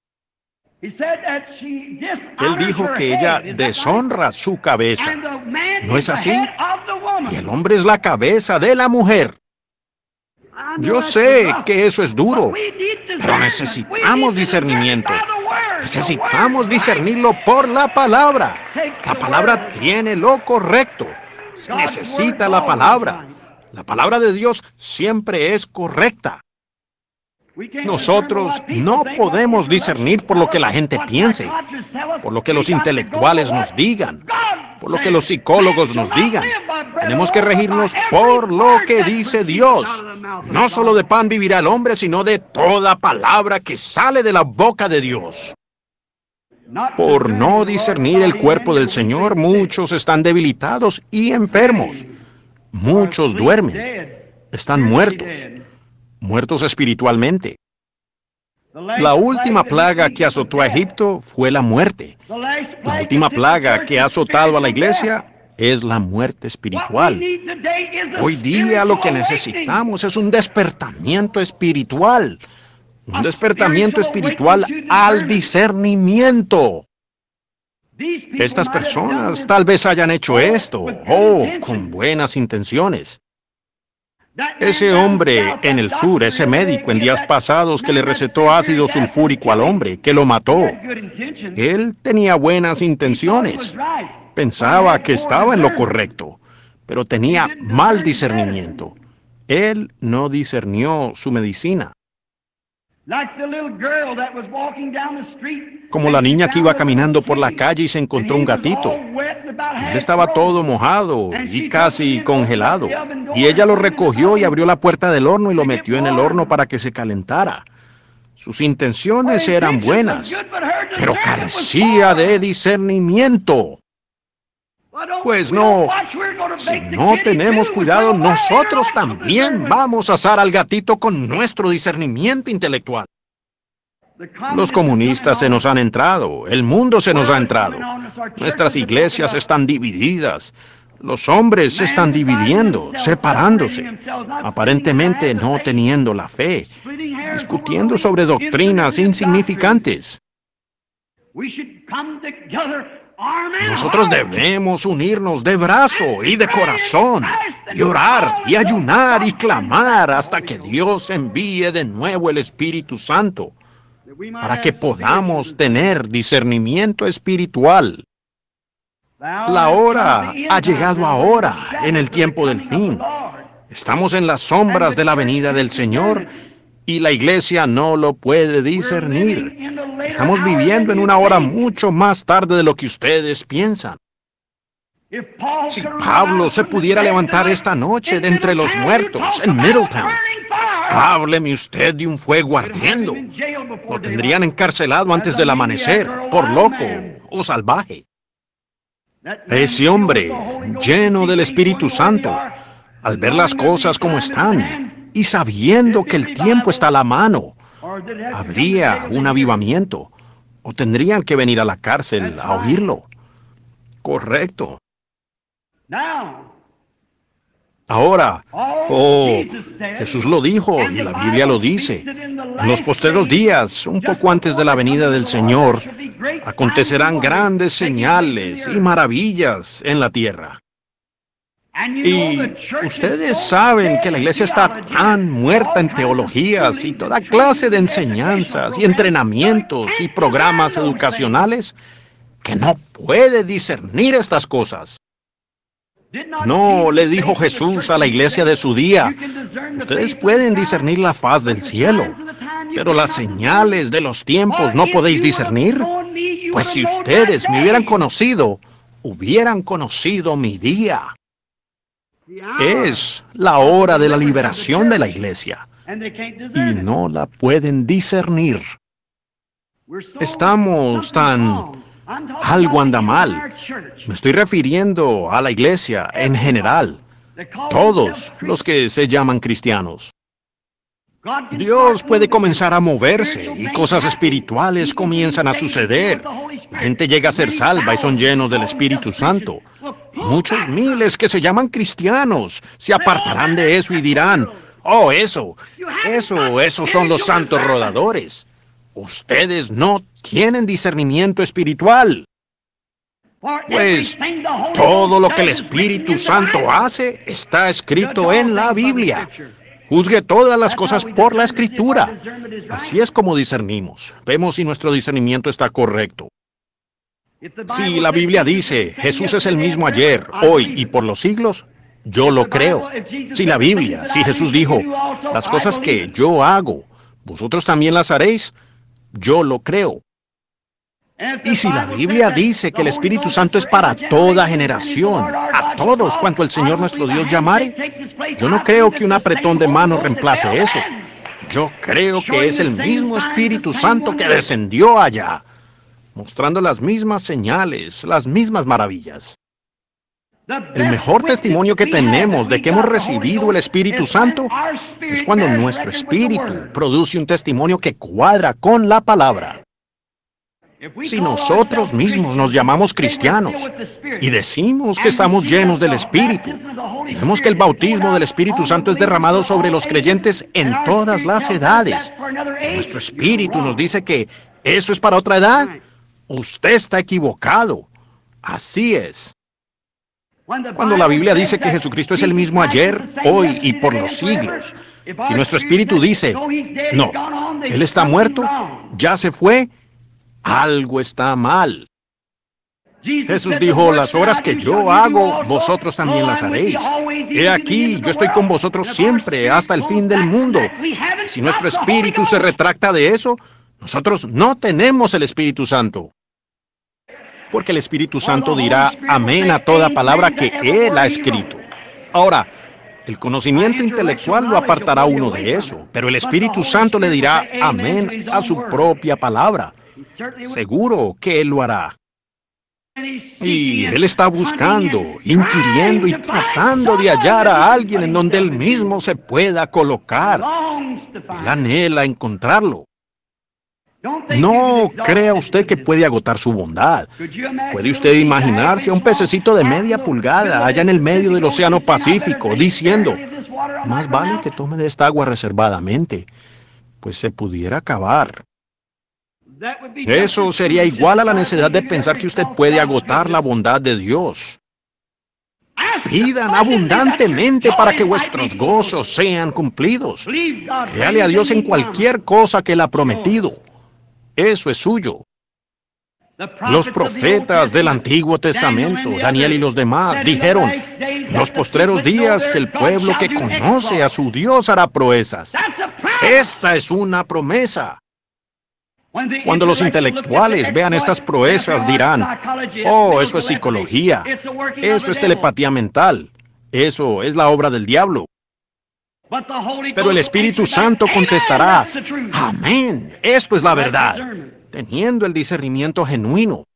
C: Él dijo que ella deshonra su cabeza. ¿No es así? Y el hombre es la cabeza de la mujer. Yo sé que eso es duro, pero necesitamos discernimiento. Necesitamos discernirlo por la palabra. La palabra tiene lo correcto. Se necesita la palabra. La palabra de Dios siempre es correcta. Nosotros no podemos discernir por lo que la gente piense, por lo que los intelectuales nos digan, por lo que los psicólogos nos digan. Tenemos que regirnos por lo que dice Dios. No solo de pan vivirá el hombre, sino de toda palabra que sale de la boca de Dios. Por no discernir el cuerpo del Señor, muchos están debilitados y enfermos. Muchos duermen. Están muertos. Muertos espiritualmente. La última plaga que azotó a Egipto fue la muerte. La última plaga que ha azotado a la iglesia es la muerte espiritual. Hoy día lo que necesitamos es un despertamiento espiritual. Un despertamiento espiritual al discernimiento. Estas personas tal vez hayan hecho esto, con buenas intenciones. Ese hombre en el sur, ese médico en días pasados que le recetó ácido sulfúrico al hombre, que lo mató, él tenía buenas intenciones. Pensaba que estaba en lo correcto, pero tenía mal discernimiento. Él no discernió su medicina. Como la niña que iba caminando por la calle y se encontró un gatito. Él estaba todo mojado y casi congelado. Y ella lo recogió y abrió la puerta del horno y lo metió en el horno para que se calentara. Sus intenciones eran buenas, pero carecía de discernimiento. Pues no, si no tenemos cuidado, nosotros también vamos a asar al gatito con nuestro discernimiento intelectual. Los comunistas se nos han entrado, el mundo se nos ha entrado. Nuestras iglesias están divididas. Los hombres se están dividiendo, separándose, aparentemente no teniendo la fe, discutiendo sobre doctrinas insignificantes. Nosotros debemos unirnos de brazo y de corazón, y orar, y ayunar, y clamar hasta que Dios envíe de nuevo el Espíritu Santo, para que podamos tener discernimiento espiritual. La hora ha llegado ahora, en el tiempo del fin. Estamos en las sombras de la venida del Señor, y la iglesia no lo puede discernir. Estamos viviendo en una hora mucho más tarde de lo que ustedes piensan. Si Pablo se pudiera levantar esta noche de entre los muertos en Middletown, hábleme usted de un fuego ardiendo. Lo tendrían encarcelado antes del amanecer, por loco o salvaje. Ese hombre, lleno del Espíritu Santo, al ver las cosas como están y sabiendo que el tiempo está a la mano, habría un avivamiento, o tendrían que venir a la cárcel a oírlo. Correcto. Ahora, Jesús lo dijo y la Biblia lo dice. En los postreros días, un poco antes de la venida del Señor, acontecerán grandes señales y maravillas en la tierra. Y ustedes saben que la iglesia está tan muerta en teologías y toda clase de enseñanzas y entrenamientos y programas educacionales que no puede discernir estas cosas. No, le dijo Jesús a la iglesia de su día, ustedes pueden discernir la faz del cielo, pero las señales de los tiempos no podéis discernir. Pues si ustedes me hubieran conocido mi día. Es la hora de la liberación de la iglesia y no la pueden discernir. Estamos tan... Algo anda mal. Me estoy refiriendo a la iglesia en general. Todos los que se llaman cristianos. Dios puede comenzar a moverse y cosas espirituales comienzan a suceder. La gente llega a ser salva y son llenos del Espíritu Santo. Y muchos miles que se llaman cristianos se apartarán de eso y dirán, oh, esos son los santos rodadores. Ustedes no tienen discernimiento espiritual. Pues todo lo que el Espíritu Santo hace está escrito en la Biblia. Juzgue todas las cosas por la Escritura. Así es como discernimos. Vemos si nuestro discernimiento está correcto. Si la Biblia dice, Jesús es el mismo ayer, hoy y por los siglos, yo lo creo. Si la Biblia, si Jesús dijo, las cosas que yo hago, vosotros también las haréis, yo lo creo. Y si la Biblia dice que el Espíritu Santo es para toda generación, a todos cuanto el Señor nuestro Dios llamare, yo no creo que un apretón de mano reemplace eso. Yo creo que es el mismo Espíritu Santo que descendió allá, mostrando las mismas señales, las mismas maravillas. El mejor testimonio que tenemos de que hemos recibido el Espíritu Santo es cuando nuestro espíritu produce un testimonio que cuadra con la palabra. Si nosotros mismos nos llamamos cristianos y decimos que estamos llenos del Espíritu, y vemos que el bautismo del Espíritu Santo es derramado sobre los creyentes en todas las edades, nuestro espíritu nos dice que eso es para otra edad, usted está equivocado. Así es. Cuando la Biblia dice que Jesucristo es el mismo ayer, hoy y por los siglos, si nuestro espíritu dice, no, Él está muerto, ya se fue, algo está mal. Jesús dijo, las obras que yo hago, vosotros también las haréis. He aquí, yo estoy con vosotros siempre, hasta el fin del mundo. Si nuestro espíritu se retracta de eso, nosotros no tenemos el Espíritu Santo. Porque el Espíritu Santo dirá amén a toda palabra que Él ha escrito. Ahora, el conocimiento intelectual lo apartará a uno de eso, pero el Espíritu Santo le dirá amén a su propia palabra. Seguro que Él lo hará. Y Él está buscando, inquiriendo y tratando de hallar a alguien en donde Él mismo se pueda colocar. Él anhela encontrarlo. No crea usted que puede agotar su bondad. ¿Puede usted imaginarse a un pececito de media pulgada allá en el medio del Océano Pacífico diciendo, más vale que tome de esta agua reservadamente, pues se pudiera acabar? Eso sería igual a la necesidad de pensar que usted puede agotar la bondad de Dios. Pidan abundantemente para que vuestros gozos sean cumplidos. Créale a Dios en cualquier cosa que Él ha prometido. Eso es suyo. Los profetas del Antiguo Testamento, Daniel y los demás, dijeron, en los postreros días que el pueblo que conoce a su Dios hará proezas. Esta es una promesa. Cuando los intelectuales vean estas proezas dirán, oh, eso es psicología, eso es telepatía mental, eso es la obra del diablo. Pero el Espíritu Santo contestará, amén, esto es la verdad, teniendo el discernimiento genuino.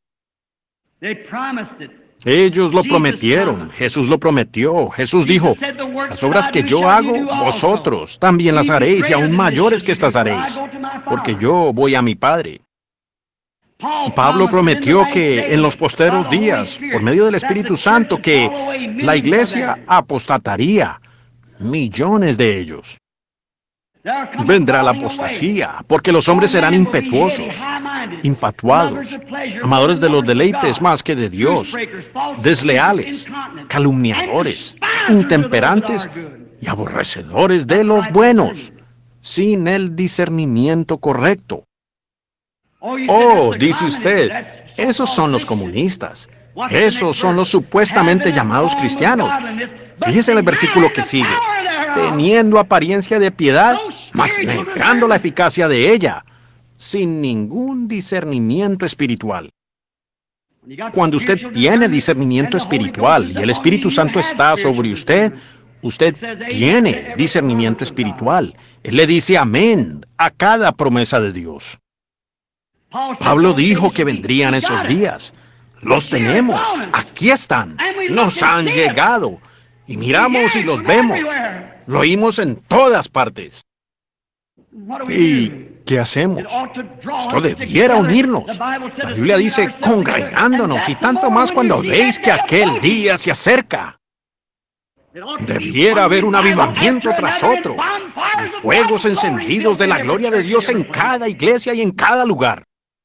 C: Ellos lo prometieron, Jesús lo prometió, Jesús dijo, las obras que yo hago, vosotros también las haréis y aún mayores que estas haréis, porque yo voy a mi Padre. Pablo prometió que en los posteros días, por medio del Espíritu Santo, que la iglesia apostataría, millones de ellos. Vendrá la apostasía, porque los hombres serán impetuosos, infatuados, amadores de los deleites más que de Dios, desleales, calumniadores, intemperantes y aborrecedores de los buenos, sin el discernimiento correcto. Oh, dice usted, esos son los comunistas, esos son los supuestamente llamados cristianos. Fíjese en el versículo que sigue. Teniendo apariencia de piedad, mas negando la eficacia de ella, sin ningún discernimiento espiritual. Cuando usted tiene discernimiento espiritual y el Espíritu Santo está sobre usted, usted tiene discernimiento espiritual. Él le dice amén a cada promesa de Dios. Pablo dijo que vendrían esos días. Los tenemos, aquí están, nos han llegado. Y miramos y los vemos. Lo oímos en todas partes. ¿Y qué hacemos? Esto debiera unirnos. La Biblia dice, congregándonos, y tanto más cuando veis que aquel día se acerca. Debiera haber un avivamiento tras otro, y fuegos encendidos de la gloria de Dios en cada iglesia y en cada lugar.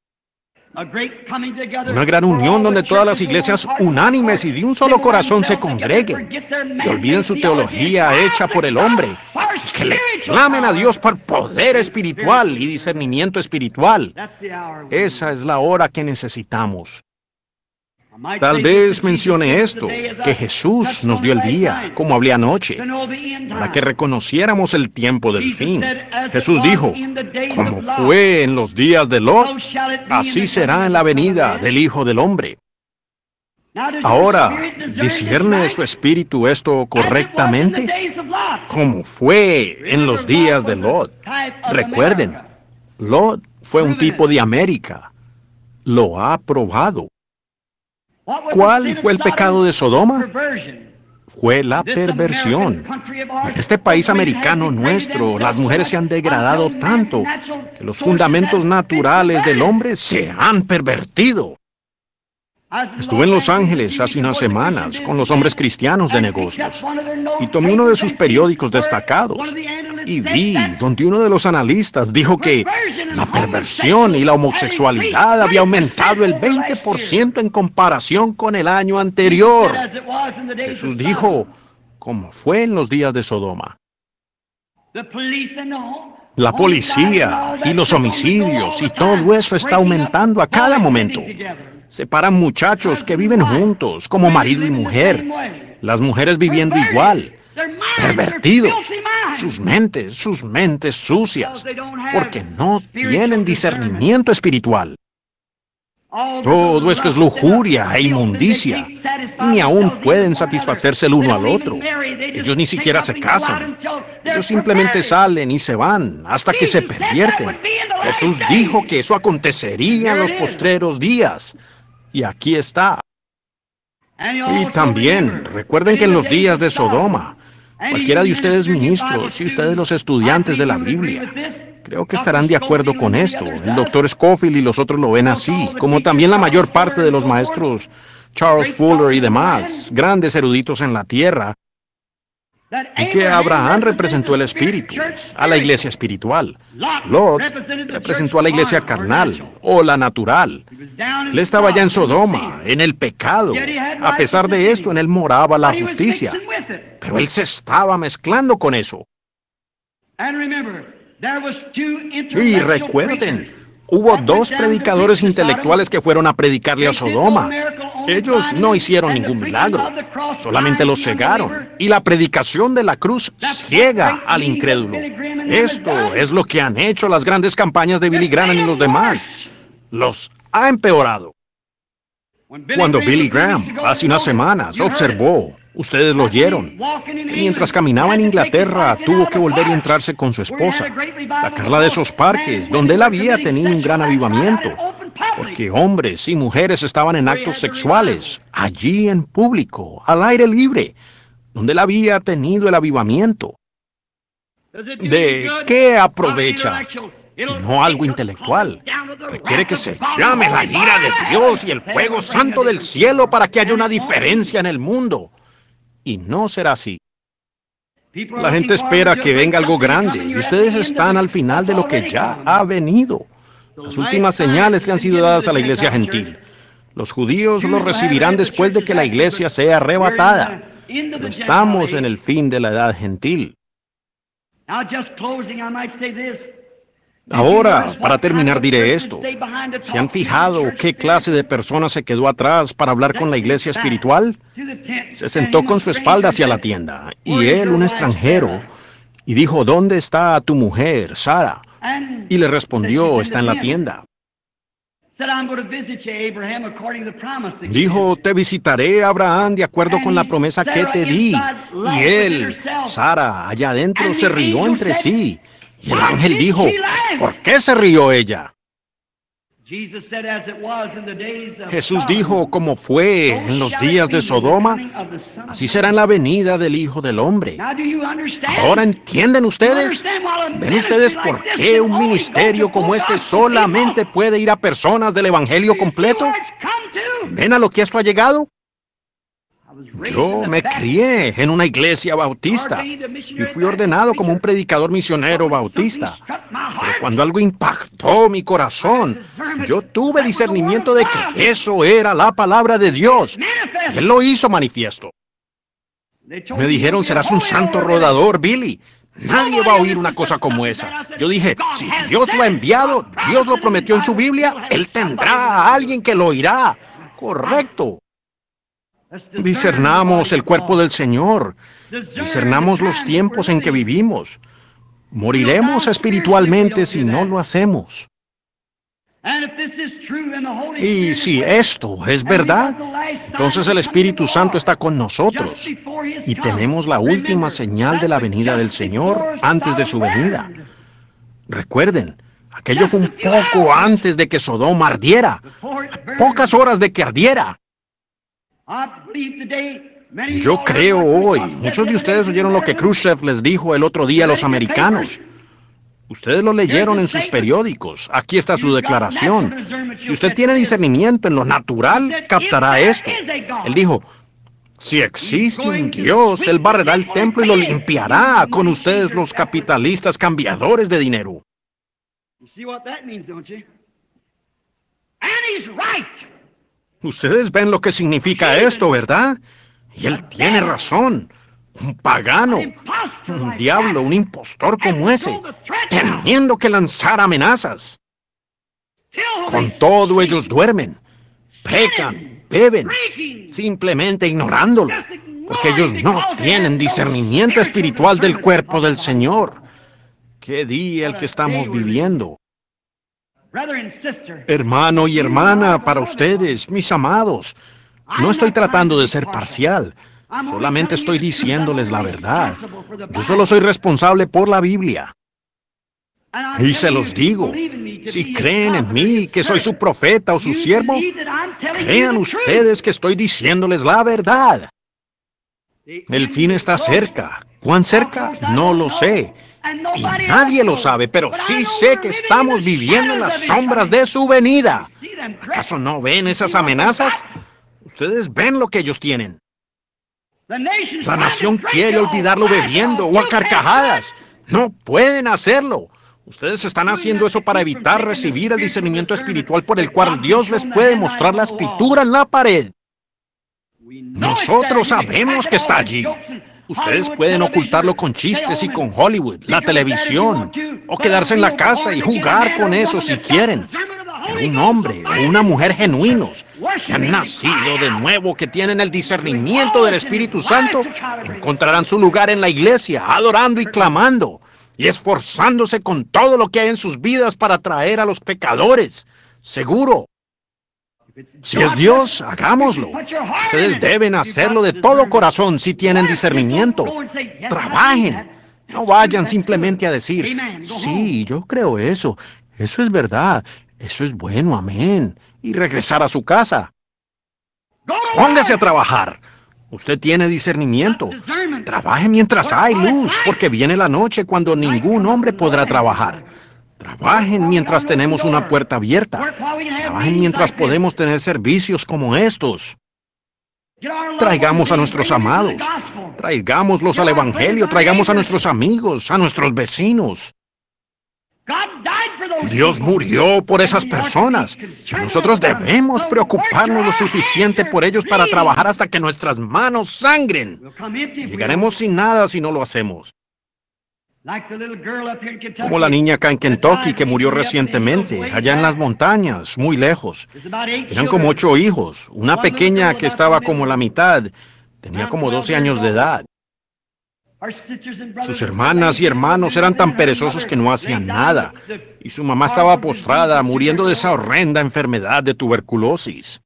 C: Una gran unión donde todas las iglesias unánimes y de un solo corazón se congreguen y olviden su teología hecha por el hombre y que le clamen a Dios por poder espiritual y discernimiento espiritual. Esa es la hora que necesitamos. Tal vez mencione esto, que Jesús nos dio el día, como hablé anoche, para que reconociéramos el tiempo del fin. Jesús dijo, como fue en los días de Lot, así será en la venida del Hijo del Hombre. Ahora, ¿discierne su espíritu esto correctamente? Como fue en los días de Lot. Recuerden, Lot fue un tipo de América. Lo ha probado. ¿Cuál fue el pecado de Sodoma? Fue la perversión. En este país americano nuestro, las mujeres se han degradado tanto que los fundamentos naturales del hombre se han pervertido. Estuve en Los Ángeles hace unas semanas con los hombres cristianos de negocios y tomé uno de sus periódicos destacados y vi donde uno de los analistas dijo que la perversión y la homosexualidad había aumentado el 20% en comparación con el año anterior. Jesús dijo, como fue en los días de Sodoma. La policía y los homicidios y todo eso está aumentando a cada momento. Separan muchachos que viven juntos, como marido y mujer. Las mujeres viviendo igual. Pervertidos. Sus mentes sucias. Porque no tienen discernimiento espiritual. Todo esto es lujuria e inmundicia. Y ni aún pueden satisfacerse el uno al otro. Ellos ni siquiera se casan. Ellos simplemente salen y se van hasta que se pervierten. Jesús dijo que eso acontecería en los postreros días. Y aquí está. Y también, recuerden que en los días de Sodoma, cualquiera de ustedes ministros y ustedes los estudiantes de la Biblia, creo que estarán de acuerdo con esto. El doctor Scofield y los otros lo ven así, como también la mayor parte de los maestros Charles Fuller y demás, grandes eruditos en la tierra, y que Abraham representó el espíritu, a la iglesia espiritual. Lot representó a la iglesia carnal, o la natural. Él estaba ya en Sodoma, en el pecado. A pesar de esto, en él moraba la justicia. Pero él se estaba mezclando con eso. Y recuerden, hubo dos predicadores intelectuales que fueron a predicarle a Sodoma. Ellos no hicieron ningún milagro, solamente los cegaron. Y la predicación de la cruz ciega al incrédulo. Esto es lo que han hecho las grandes campañas de Billy Graham y los demás. Los ha empeorado. Cuando Billy Graham, hace unas semanas, observó, ustedes lo oyeron, que mientras caminaba en Inglaterra tuvo que volver y entrarse con su esposa, sacarla de esos parques donde él había tenido un gran avivamiento, porque hombres y mujeres estaban en actos sexuales, allí en público, al aire libre, donde él había tenido el avivamiento. ¿De qué aprovecha? No algo intelectual. Requiere que se llame la ira de Dios y el fuego santo del cielo para que haya una diferencia en el mundo. Y no será así. La gente espera que venga algo grande y ustedes están al final de lo que ya ha venido. Las últimas señales le han sido dadas a la iglesia gentil. Los judíos los recibirán después de que la iglesia sea arrebatada. Pero estamos en el fin de la edad gentil. Ahora, para terminar, diré esto. ¿Se han fijado qué clase de persona se quedó atrás para hablar con la iglesia espiritual? Se sentó con su espalda hacia la tienda, y él, un extranjero, y dijo, ¿dónde está tu mujer, Sara? Y le respondió, está en la tienda. Dijo, te visitaré, Abraham, de acuerdo con la promesa que te di. Y él, Sara, allá adentro, se rió entre sí. Y el ángel dijo, ¿por qué se rió ella? Jesús dijo, como fue en los días de Sodoma, así será en la venida del Hijo del Hombre. ¿Ahora entienden ustedes? ¿Ven ustedes por qué un ministerio como este solamente puede ir a personas del Evangelio completo? ¿Ven a lo que esto ha llegado? Yo me crié en una iglesia bautista y fui ordenado como un predicador misionero bautista. Pero cuando algo impactó mi corazón, yo tuve discernimiento de que eso era la palabra de Dios. Y Él lo hizo manifiesto. Me dijeron, serás un santo rodador, Billy. Nadie va a oír una cosa como esa. Yo dije, si Dios lo ha enviado, Dios lo prometió en su Biblia, Él tendrá a alguien que lo oirá. Correcto. Discernamos el cuerpo del Señor. Discernamos los tiempos en que vivimos. Moriremos espiritualmente si no lo hacemos. Y si esto es verdad, entonces el Espíritu Santo está con nosotros y tenemos la última señal de la venida del Señor antes de su venida. Recuerden, aquello fue un poco antes de que Sodoma ardiera, a pocas horas de que ardiera. Yo creo hoy, muchos de ustedes oyeron lo que Khrushchev les dijo el otro día a los americanos. Ustedes lo leyeron en sus periódicos. Aquí está su declaración. Si usted tiene discernimiento en lo natural, captará esto. Él dijo, si existe un Dios, Él barrerá el templo y lo limpiará con ustedes los capitalistas cambiadores de dinero. Ustedes ven lo que significa esto, ¿verdad? Y Él tiene razón. Un pagano, un diablo, un impostor como ese, teniendo que lanzar amenazas. Con todo ellos duermen, pecan, beben, simplemente ignorándolo, porque ellos no tienen discernimiento espiritual del cuerpo del Señor. ¿Qué día el que estamos viviendo? Hermano y hermana, para ustedes, mis amados, no estoy tratando de ser parcial. Solamente estoy diciéndoles la verdad. Yo solo soy responsable por la Biblia. Y se los digo, si creen en mí, que soy su profeta o su siervo, crean ustedes que estoy diciéndoles la verdad. El fin está cerca. ¿Cuán cerca? No lo sé. Y nadie lo sabe, pero sí sé que estamos viviendo en las sombras de su venida. ¿Acaso no ven esas amenazas? Ustedes ven lo que ellos tienen. La nación quiere olvidarlo bebiendo o a carcajadas. No pueden hacerlo. Ustedes están haciendo eso para evitar recibir el discernimiento espiritual por el cual Dios les puede mostrar la escritura en la pared. Nosotros sabemos que está allí. Ustedes pueden ocultarlo con chistes y con Hollywood, la televisión, o quedarse en la casa y jugar con eso si quieren. Pero un hombre o una mujer genuinos, que han nacido de nuevo, que tienen el discernimiento del Espíritu Santo, encontrarán su lugar en la iglesia, adorando y clamando, y esforzándose con todo lo que hay en sus vidas para atraer a los pecadores. Seguro. Si es Dios, hagámoslo. Ustedes deben hacerlo de todo corazón si tienen discernimiento. Trabajen. No vayan simplemente a decir, sí, yo creo eso. Eso es verdad. Eso es bueno, amén. Y regresar a su casa. Póngase a trabajar. Usted tiene discernimiento. Trabaje mientras hay luz, porque viene la noche cuando ningún hombre podrá trabajar. Trabajen mientras tenemos una puerta abierta. Trabajen mientras podemos tener servicios como estos. Traigamos a nuestros amados. Traigámoslos al Evangelio. Traigamos a nuestros amigos, a nuestros vecinos. Dios murió por esas personas. Nosotros debemos preocuparnos lo suficiente por ellos para trabajar hasta que nuestras manos sangren. Llegaremos sin nada si no lo hacemos. Como la niña acá en Kentucky que murió recientemente, allá en las montañas, muy lejos. Eran como 8 hijos. Una pequeña que estaba como la mitad, tenía como 12 años de edad. Sus hermanas y hermanos eran tan perezosos que no hacían nada. Y su mamá estaba postrada, muriendo de esa horrenda enfermedad de tuberculosis.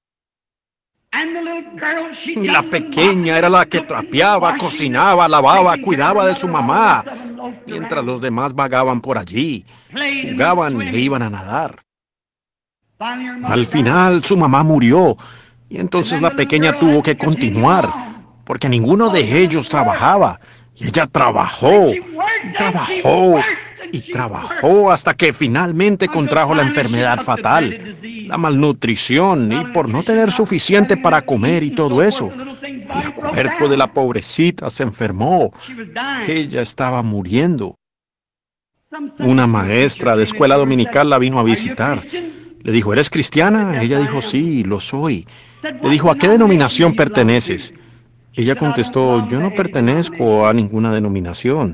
C: Y la pequeña era la que trapeaba, cocinaba, lavaba, cuidaba de su mamá, mientras los demás vagaban por allí, jugaban e iban a nadar. Al final su mamá murió y entonces la pequeña tuvo que continuar porque ninguno de ellos trabajaba. Y ella trabajó y trabajó y trabajó hasta que finalmente contrajo la enfermedad fatal, la malnutrición y por no tener suficiente para comer y todo eso. El cuerpo de la pobrecita se enfermó. Ella estaba muriendo. Una maestra de escuela dominical la vino a visitar. Le dijo, ¿eres cristiana? Ella dijo, sí, lo soy. Le dijo, ¿a qué denominación perteneces? Ella contestó, yo no pertenezco a ninguna denominación.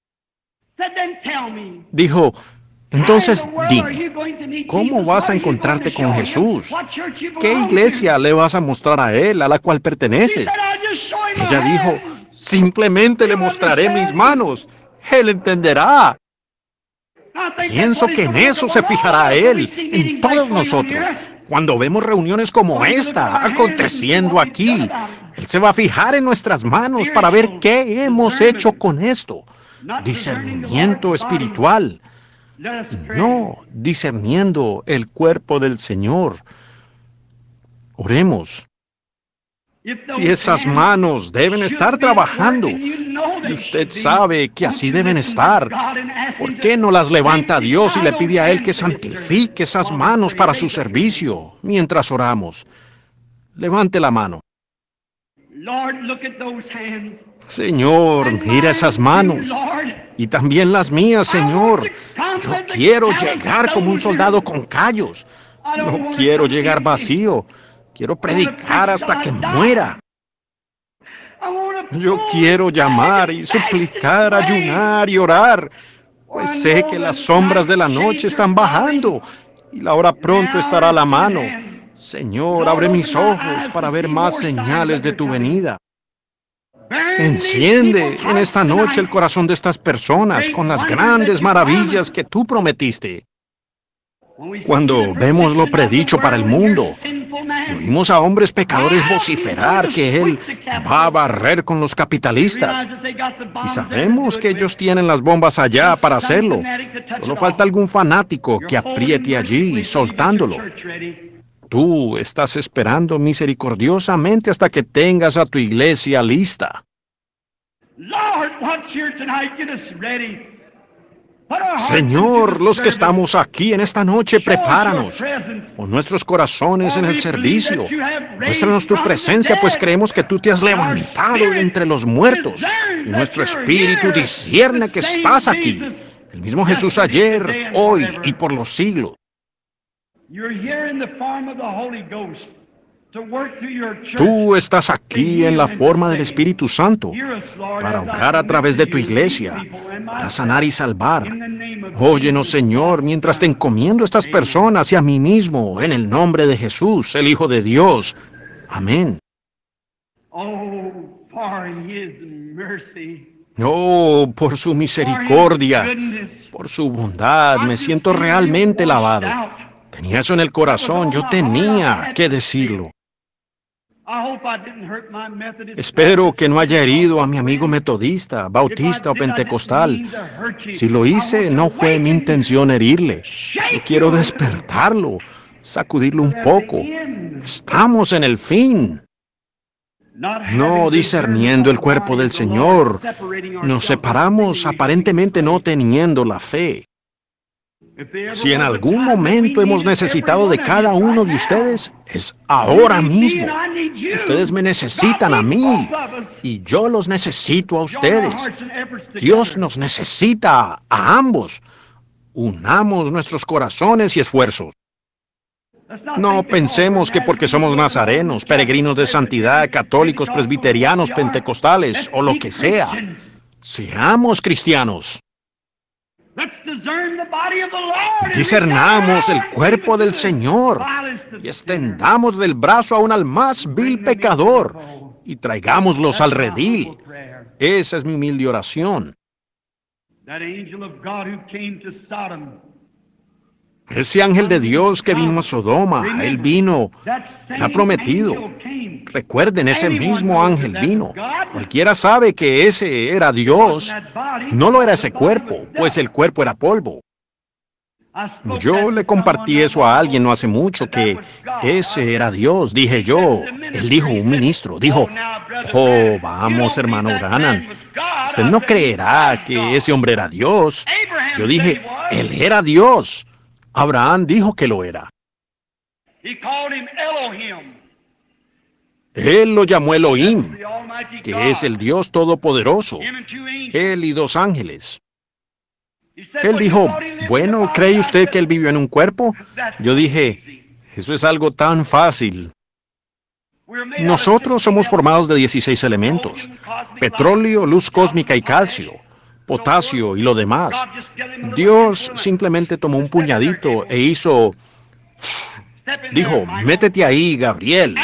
C: Dijo, entonces dime, ¿cómo vas a encontrarte con Jesús? ¿Qué iglesia le vas a mostrar a él, a la cual perteneces? Ella dijo, simplemente le mostraré mis manos. Él entenderá. Pienso que en eso se fijará él, en todos nosotros. Cuando vemos reuniones como esta aconteciendo aquí, él se va a fijar en nuestras manos para ver qué hemos hecho con esto. Discernimiento espiritual. No, discerniendo el cuerpo del Señor. Oremos. Si esas manos deben estar trabajando, y usted sabe que así deben estar, ¿por qué no las levanta a Dios y le pide a Él que santifique esas manos para su servicio mientras oramos? Levante la mano. Señor, mira esas manos y también las mías, Señor. Yo quiero llegar como un soldado con callos. No quiero llegar vacío. Quiero predicar hasta que muera. Yo quiero llamar y suplicar, ayunar y orar, pues sé que las sombras de la noche están bajando y la hora pronto estará a la mano. Señor, abre mis ojos para ver más señales de tu venida. Enciende en esta noche el corazón de estas personas con las grandes maravillas que tú prometiste. Cuando vemos lo predicho para el mundo, y oímos a hombres pecadores vociferar que Él va a barrer con los capitalistas. Y sabemos que ellos tienen las bombas allá para hacerlo. Solo falta algún fanático que apriete allí, soltándolo. Tú estás esperando misericordiosamente hasta que tengas a tu iglesia lista. Señor, los que estamos aquí en esta noche, prepáranos. Pon nuestros corazones en el servicio. Muéstranos tu presencia, pues creemos que tú te has levantado de entre los muertos. Y nuestro espíritu discierne que estás aquí. El mismo Jesús ayer, hoy y por los siglos. Tú estás aquí en la forma del Espíritu Santo para obrar a través de tu iglesia, para sanar y salvar. Óyenos, Señor, mientras te encomiendo a estas personas y a mí mismo, en el nombre de Jesús, el Hijo de Dios. Amén. Oh, por su misericordia, por su bondad, me siento realmente lavado. Tenía eso en el corazón, yo tenía que decirlo. Espero que no haya herido a mi amigo metodista, bautista o pentecostal. Si lo hice, no fue mi intención herirle. Yo quiero despertarlo, sacudirlo un poco. Estamos en el fin. No discerniendo el cuerpo del Señor, nos separamos aparentemente no teniendo la fe. Si en algún momento hemos necesitado de cada uno de ustedes, es ahora mismo. Ustedes me necesitan a mí y yo los necesito a ustedes. Dios nos necesita a ambos. Unamos nuestros corazones y esfuerzos. No pensemos que porque somos nazarenos, peregrinos de santidad, católicos, presbiterianos, pentecostales o lo que sea, seamos cristianos. Discernamos el cuerpo del Señor y extendamos del brazo aún al más vil pecador y traigámoslos al redil. Esa es mi humilde oración. Ese ángel de Dios que vino a Sodoma, él vino, él ha prometido. Recuerden, ese mismo ángel vino. Cualquiera sabe que ese era Dios. No lo era ese cuerpo, pues el cuerpo era polvo. Yo le compartí eso a alguien no hace mucho, que ese era Dios, dije yo. Él dijo, un ministro, dijo, oh, vamos, hermano Branham, usted no creerá que ese hombre era Dios. Yo dije, él era Dios. Abraham dijo que lo era. Él lo llamó Elohim, que es el Dios Todopoderoso, él y 2 ángeles. Él dijo, bueno, ¿cree usted que él vivió en un cuerpo? Yo dije, eso es algo tan fácil. Nosotros somos formados de 16 elementos: petróleo, luz cósmica y calcio, potasio y lo demás. Dios simplemente tomó un puñadito e hizo... Dijo, métete ahí, Gabriel.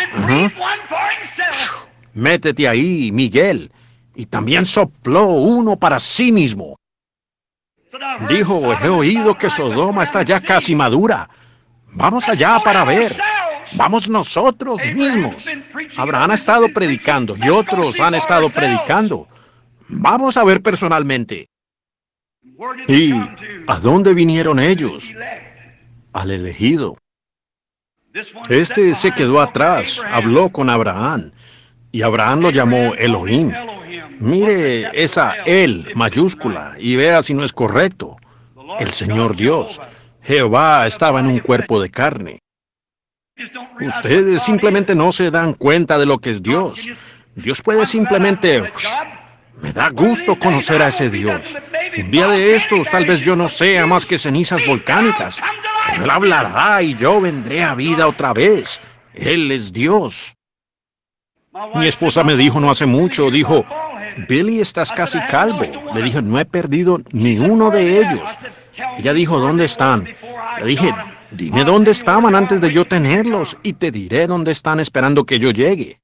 C: Métete ahí, Miguel. Y también sopló uno para sí mismo. Dijo, he oído que Sodoma está ya casi madura. Vamos allá para ver. Vamos nosotros mismos. Abraham ha estado predicando y otros han estado predicando. Vamos a ver personalmente. ¿Y a dónde vinieron ellos? Al elegido. Este se quedó atrás, habló con Abraham, y Abraham lo llamó Elohim. Mire esa él mayúscula y vea si no es correcto. El Señor Dios. Jehová estaba en un cuerpo de carne. Ustedes simplemente no se dan cuenta de lo que es Dios. Dios puede simplemente... Me da gusto conocer a ese Dios. Un día de estos tal vez yo no sea más que cenizas volcánicas, pero Él hablará y yo vendré a vida otra vez. Él es Dios. Mi esposa me dijo no hace mucho, dijo, Billy, estás casi calvo. Le dije, no he perdido ni uno de ellos. Ella dijo, ¿dónde están? Le dije, dime dónde estaban antes de yo tenerlos y te diré dónde están esperando que yo llegue.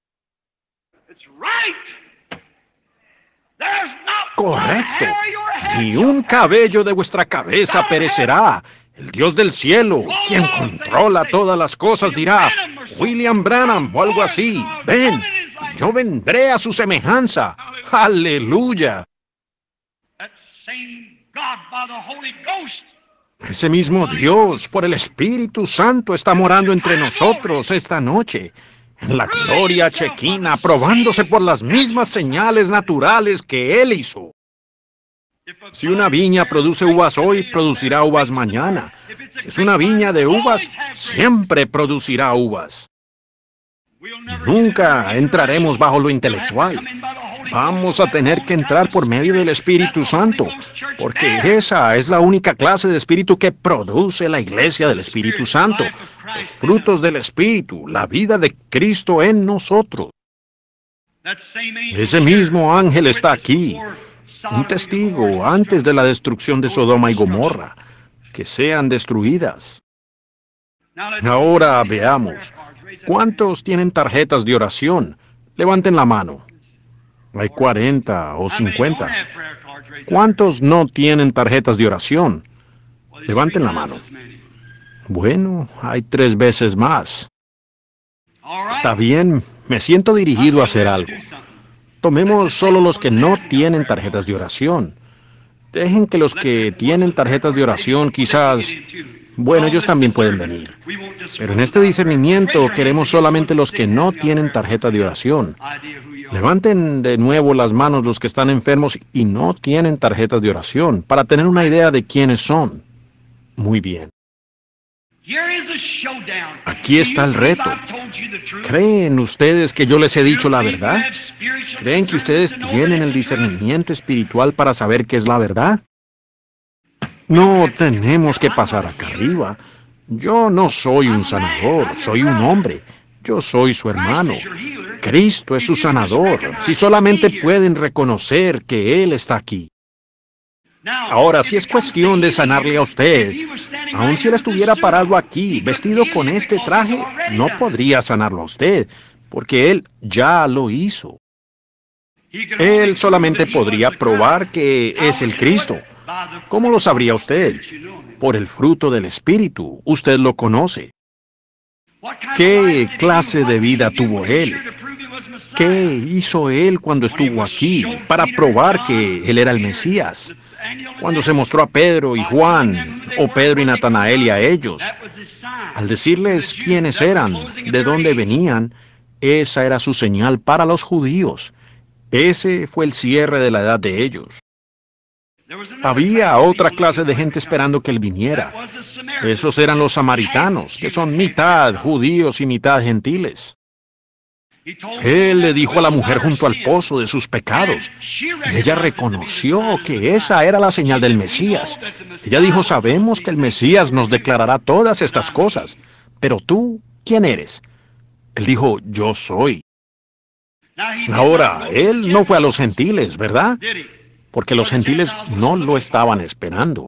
C: Correcto. Ni un cabello de vuestra cabeza perecerá. El Dios del cielo, quien controla todas las cosas, dirá, William Branham o algo así. Ven, y yo vendré a su semejanza. Aleluya. Ese mismo Dios, por el Espíritu Santo, está morando entre nosotros esta noche. En la gloria chequina, probándose por las mismas señales naturales que Él hizo. Si una viña produce uvas hoy, producirá uvas mañana. Si es una viña de uvas, siempre producirá uvas. Nunca entraremos bajo lo intelectual. Vamos a tener que entrar por medio del Espíritu Santo, porque esa es la única clase de espíritu que produce la iglesia del Espíritu Santo. Los frutos del Espíritu, la vida de Cristo en nosotros. Ese mismo ángel está aquí, un testigo antes de la destrucción de Sodoma y Gomorra, que sean destruidas. Ahora veamos, ¿cuántos tienen tarjetas de oración? Levanten la mano. Hay 40 o 50. ¿Cuántos no tienen tarjetas de oración? Levanten la mano. Bueno, hay 3 veces más. Está bien, me siento dirigido a hacer algo. Tomemos solo los que no tienen tarjetas de oración. Dejen que los que tienen tarjetas de oración quizás... Bueno, ellos también pueden venir. Pero en este discernimiento queremos solamente los que no tienen tarjeta de oración. Levanten de nuevo las manos los que están enfermos y no tienen tarjetas de oración, para tener una idea de quiénes son. Muy bien. Aquí está el reto. ¿Creen ustedes que yo les he dicho la verdad? ¿Creen que ustedes tienen el discernimiento espiritual para saber qué es la verdad? No tenemos que pasar acá arriba. Yo no soy un sanador, soy un hombre. Yo soy su hermano. Cristo es su sanador. Si solamente pueden reconocer que Él está aquí. Ahora, si es cuestión de sanarle a usted, aun si Él estuviera parado aquí, vestido con este traje, no podría sanarlo a usted, porque Él ya lo hizo. Él solamente podría probar que es el Cristo. ¿Cómo lo sabría usted? Por el fruto del Espíritu. Usted lo conoce. ¿Qué clase de vida tuvo Él? ¿Qué hizo él cuando estuvo aquí para probar que él era el Mesías? Cuando se mostró a Pedro y Juan, o Pedro y Natanael y a ellos, al decirles quiénes eran, de dónde venían, esa era su señal para los judíos. Ese fue el cierre de la edad de ellos. Había otra clase de gente esperando que él viniera. Esos eran los samaritanos, que son mitad judíos y mitad gentiles. Él le dijo a la mujer junto al pozo de sus pecados. Ella reconoció que esa era la señal del Mesías. Ella dijo, sabemos que el Mesías nos declarará todas estas cosas, pero tú, ¿quién eres? Él dijo, yo soy. Ahora, él no fue a los gentiles, ¿verdad? Porque los gentiles no lo estaban esperando.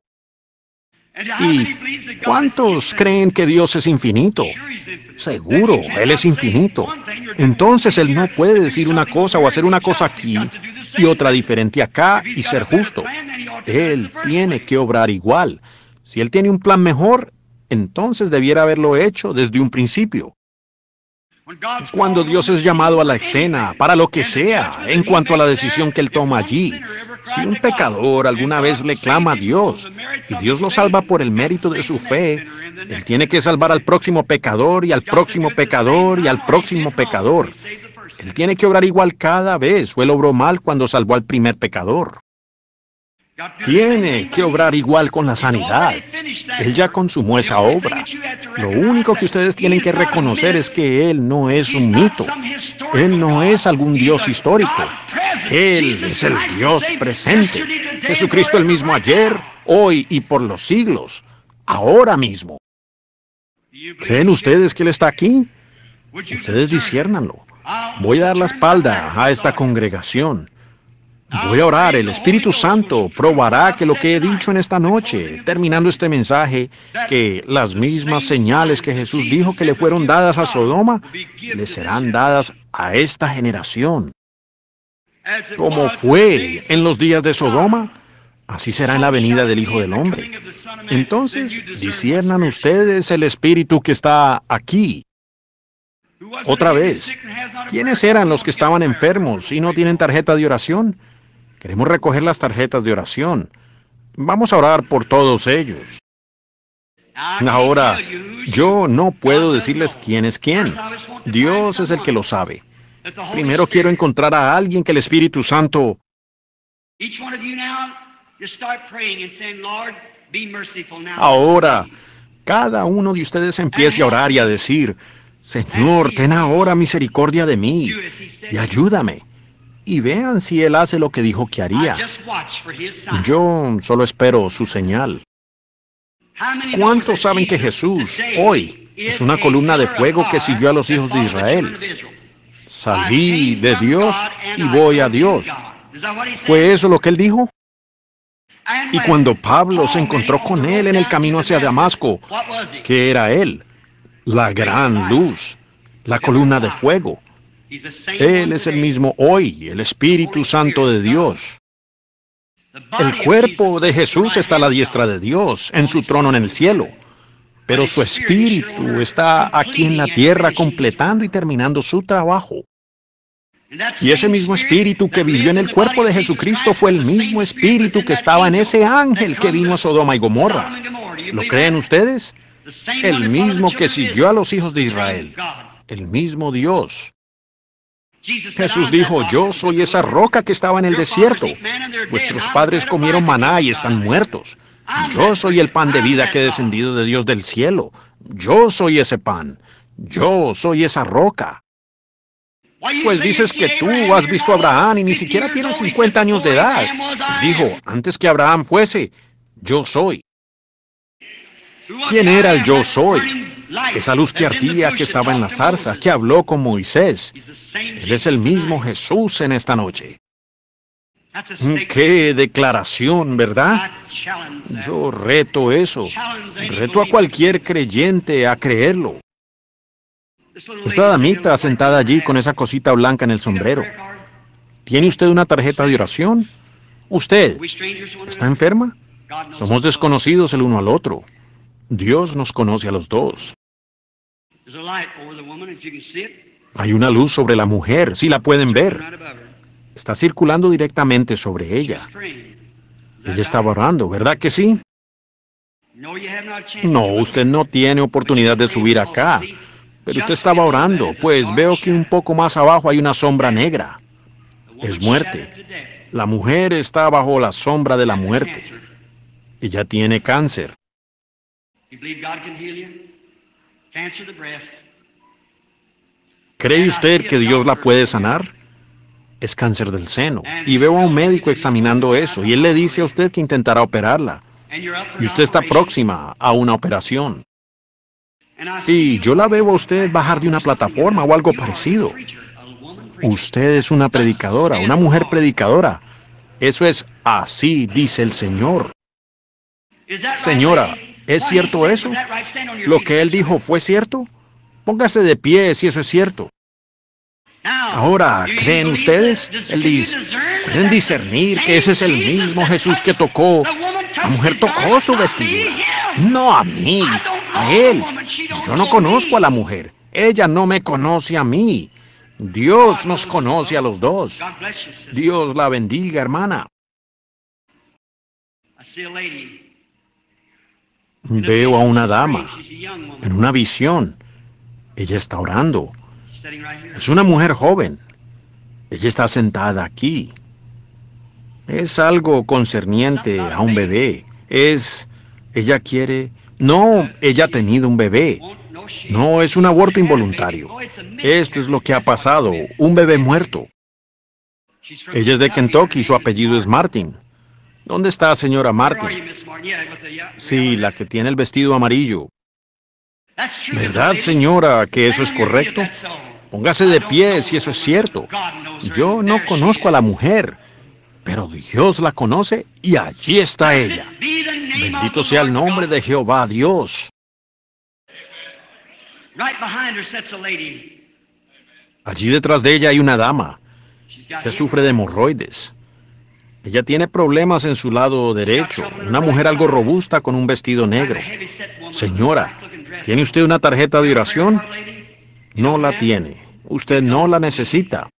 C: ¿Y cuántos creen que Dios es infinito? Seguro, Él es infinito. Entonces Él no puede decir una cosa o hacer una cosa aquí y otra diferente acá y ser justo. Él tiene que obrar igual. Si Él tiene un plan mejor, entonces debiera haberlo hecho desde un principio. Cuando Dios es llamado a la escena, para lo que sea, en cuanto a la decisión que Él toma allí, si un pecador alguna vez le clama a Dios y Dios lo salva por el mérito de su fe, Él tiene que salvar al próximo pecador y al próximo pecador y al próximo pecador. Él tiene que obrar igual cada vez, o Él obró mal cuando salvó al primer pecador. Tiene que obrar igual con la sanidad. Él ya consumó esa obra. Lo único que ustedes tienen que reconocer es que Él no es un mito. Él no es algún Dios histórico. Él es el Dios presente. Jesucristo el mismo ayer, hoy y por los siglos. Ahora mismo. ¿Creen ustedes que Él está aquí? Ustedes disciérnanlo. Voy a dar la espalda a esta congregación. Voy a orar. El Espíritu Santo probará que lo que he dicho en esta noche, terminando este mensaje, que las mismas señales que Jesús dijo que le fueron dadas a Sodoma, le serán dadas a esta generación. Como fue en los días de Sodoma, así será en la venida del Hijo del Hombre. Entonces, disciernan ustedes el Espíritu que está aquí. Otra vez, ¿quiénes eran los que estaban enfermos y no tienen tarjeta de oración? Queremos recoger las tarjetas de oración. Vamos a orar por todos ellos. Ahora, yo no puedo decirles quién es quién. Dios es el que lo sabe. Primero quiero encontrar a alguien que el Espíritu Santo... Ahora, cada uno de ustedes empiece a orar y a decir, Señor, ten ahora misericordia de mí y ayúdame. Y vean si Él hace lo que dijo que haría. Yo solo espero su señal. ¿Cuántos saben que Jesús, hoy, es una columna de fuego que siguió a los hijos de Israel? Salí de Dios y voy a Dios. ¿Fue eso lo que Él dijo? Y cuando Pablo se encontró con Él en el camino hacia Damasco, ¿qué era Él? La gran luz, la columna de fuego. Él es el mismo hoy, el Espíritu Santo de Dios. El cuerpo de Jesús está a la diestra de Dios, en su trono en el cielo. Pero su Espíritu está aquí en la tierra completando y terminando su trabajo. Y ese mismo Espíritu que vivió en el cuerpo de Jesucristo fue el mismo Espíritu que estaba en ese ángel que vino a Sodoma y Gomorra. ¿Lo creen ustedes? El mismo que siguió a los hijos de Israel. El mismo Dios. Jesús dijo, yo soy esa roca que estaba en el desierto. Vuestros padres comieron maná y están muertos. Yo soy el pan de vida que he descendido de Dios del cielo. Yo soy ese pan. Yo soy esa roca. Pues dices que tú has visto a Abraham y ni siquiera tienes 50 años de edad. Dijo, antes que Abraham fuese, yo soy. ¿Quién era el yo soy? Esa luz que ardía, que estaba en la zarza, que habló con Moisés. Él es el mismo Jesús en esta noche. ¡Qué declaración!, ¿verdad? Yo reto eso. Reto a cualquier creyente a creerlo. Esta damita sentada allí con esa cosita blanca en el sombrero. ¿Tiene usted una tarjeta de oración? ¿Usted está enferma? Somos desconocidos el uno al otro. Dios nos conoce a los dos. Hay una luz sobre la mujer, sí la pueden ver. Está circulando directamente sobre ella. Ella estaba orando, ¿verdad que sí? No, usted no tiene oportunidad de subir acá. Pero usted estaba orando, pues veo que un poco más abajo hay una sombra negra. Es muerte. La mujer está bajo la sombra de la muerte. Ella tiene cáncer. ¿Cree usted que Dios la puede sanar? Es cáncer del seno. Y veo a un médico examinando eso, y él le dice a usted que intentará operarla. Y usted está próxima a una operación. Y yo la veo a usted bajar de una plataforma o algo parecido. Usted es una predicadora, una mujer predicadora. Eso es así, dice el Señor. Señora, ¿es cierto eso? ¿Lo que él dijo fue cierto? Póngase de pie si eso es cierto. Ahora, ¿creen ustedes? Él dice, ¿pueden discernir que ese es el mismo Jesús que tocó? La mujer tocó su vestidura. No a mí, a él. Yo no conozco a la mujer. Ella no me conoce a mí. Dios nos conoce a los dos. Dios la bendiga, hermana. Veo a una dama en una visión. Ella está orando. Es una mujer joven. Ella está sentada aquí. Es algo concerniente a un bebé. Ella quiere... No, ella ha tenido un bebé. No, es un aborto involuntario. Esto es lo que ha pasado. Un bebé muerto. Ella es de Kentucky y su apellido es Martin. ¿Dónde está, señora Martin? Sí, la que tiene el vestido amarillo. ¿Verdad, señora, que eso es correcto? Póngase de pie si eso es cierto. Yo no conozco a la mujer, pero Dios la conoce y allí está ella. Bendito sea el nombre de Jehová Dios. Allí detrás de ella hay una dama. Ella sufre de hemorroides. Ella tiene problemas en su lado derecho. Una mujer algo robusta con un vestido negro. Señora, ¿tiene usted una tarjeta de oración? No la tiene. Usted no la necesita.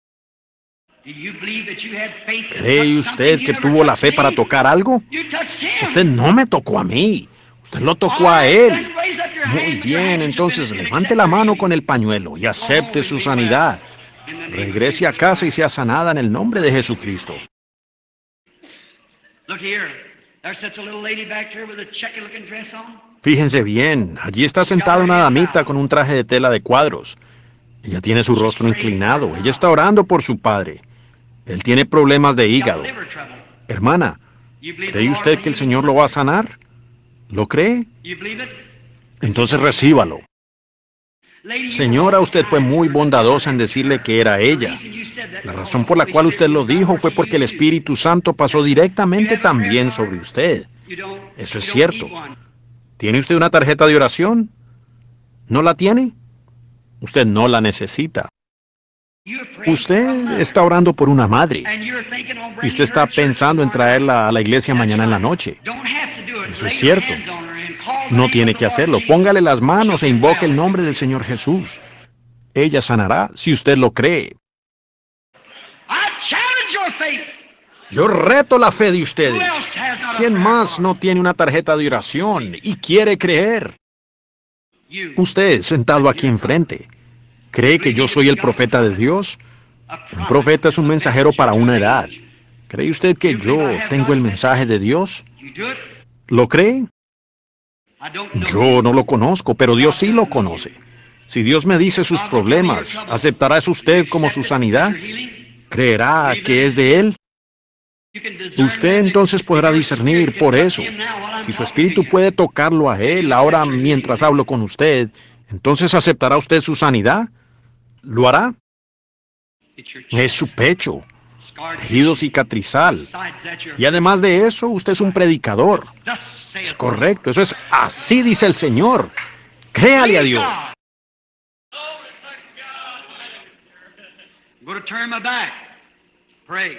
C: ¿Cree usted que tuvo la fe para tocar algo? Usted no me tocó a mí. Usted lo tocó a él. Muy bien, entonces levante la mano con el pañuelo y acepte su sanidad. Regrese a casa y sea sanada en el nombre de Jesucristo. Fíjense bien, allí está sentada una damita con un traje de tela de cuadros. Ella tiene su rostro inclinado. Ella está orando por su padre. Él tiene problemas de hígado. Hermana, ¿cree usted que el Señor lo va a sanar? ¿Lo cree? Entonces recíbalo. Señora, usted fue muy bondadosa en decirle que era ella. La razón por la cual usted lo dijo fue porque el Espíritu Santo pasó directamente también sobre usted. Eso es cierto. ¿Tiene usted una tarjeta de oración? ¿No la tiene? Usted no la necesita. Usted está orando por una madre. Y usted está pensando en traerla a la iglesia mañana en la noche. Eso es cierto. No tiene que hacerlo. Póngale las manos e invoque el nombre del Señor Jesús. Ella sanará si usted lo cree. Yo reto la fe de ustedes. ¿Quién más no tiene una tarjeta de oración y quiere creer? Usted, sentado aquí enfrente, ¿cree que yo soy el profeta de Dios? Un profeta es un mensajero para una edad. ¿Cree usted que yo tengo el mensaje de Dios? ¿Lo cree? Yo no lo conozco, pero Dios sí lo conoce. Si Dios me dice sus problemas, ¿aceptará eso usted como su sanidad? ¿Creerá que es de Él? Usted entonces podrá discernir por eso. Si su espíritu puede tocarlo a Él ahora mientras hablo con usted, entonces ¿aceptará usted su sanidad? ¿Lo hará? Es su pecho, tejido cicatrizal. Y además de eso, usted es un predicador. Es correcto, eso es así dice el Señor. Créale a Dios.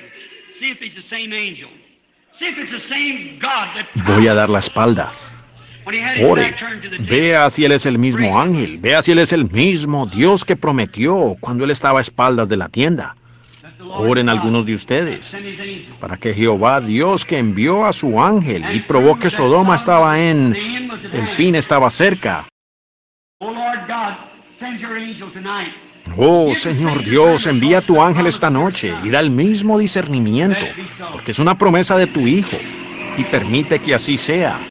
C: Voy a dar la espalda. Ore, vea si Él es el mismo ángel, vea si Él es el mismo Dios que prometió cuando Él estaba a espaldas de la tienda. Oren algunos de ustedes, para que Jehová Dios que envió a su ángel y probó que Sodoma estaba el fin estaba cerca. Oh, Señor Dios, envía a tu ángel esta noche y da el mismo discernimiento, porque es una promesa de tu Hijo, y permite que así sea.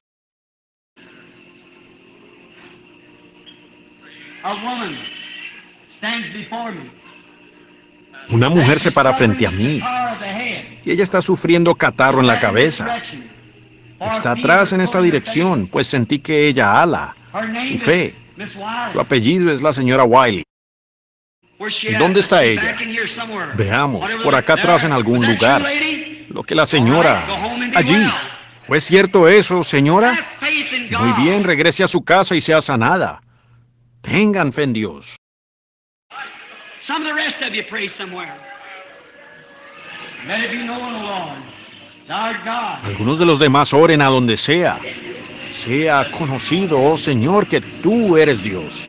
C: Una mujer se para frente a mí, y ella está sufriendo catarro en la cabeza. Está atrás en esta dirección, pues sentí que ella ala su fe. Su apellido es la señora Wiley. ¿Dónde está ella? Veamos, por acá atrás en algún lugar. Lo que la señora... Allí. ¿Fue cierto eso, señora? Muy bien, regrese a su casa y sea sanada. Tengan fe en Dios. Algunos de los demás oren a donde sea. Sea conocido, oh Señor, que tú eres Dios.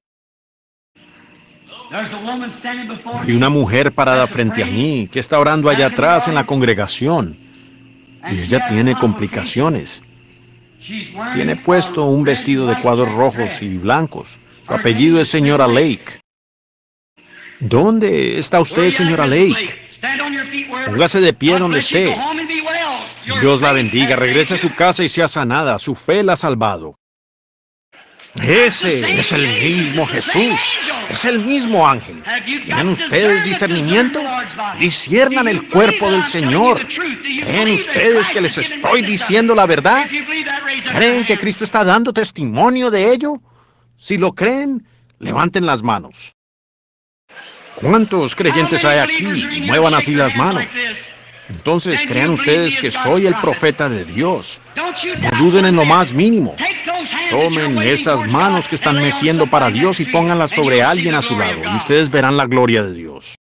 C: Hay una mujer parada frente a mí que está orando allá atrás en la congregación. Y ella tiene complicaciones. Tiene puesto un vestido de cuadros rojos y blancos. Su apellido es señora Lake. ¿Dónde está usted, señora Lake? Póngase de pie donde esté. Dios la bendiga, regrese a su casa y sea sanada. Su fe la ha salvado. Ese es el mismo Jesús. Es el mismo ángel. ¿Tienen ustedes discernimiento? Disciernan el cuerpo del Señor. ¿Creen ustedes que les estoy diciendo la verdad? ¿Creen que Cristo está dando testimonio de ello? Si lo creen, levanten las manos. ¿Cuántos creyentes hay aquí? Muevan así las manos. Entonces, ¿crean ustedes que soy el profeta de Dios? No duden en lo más mínimo. Tomen esas manos que están meciendo para Dios y pónganlas sobre alguien a su lado, y ustedes verán la gloria de Dios.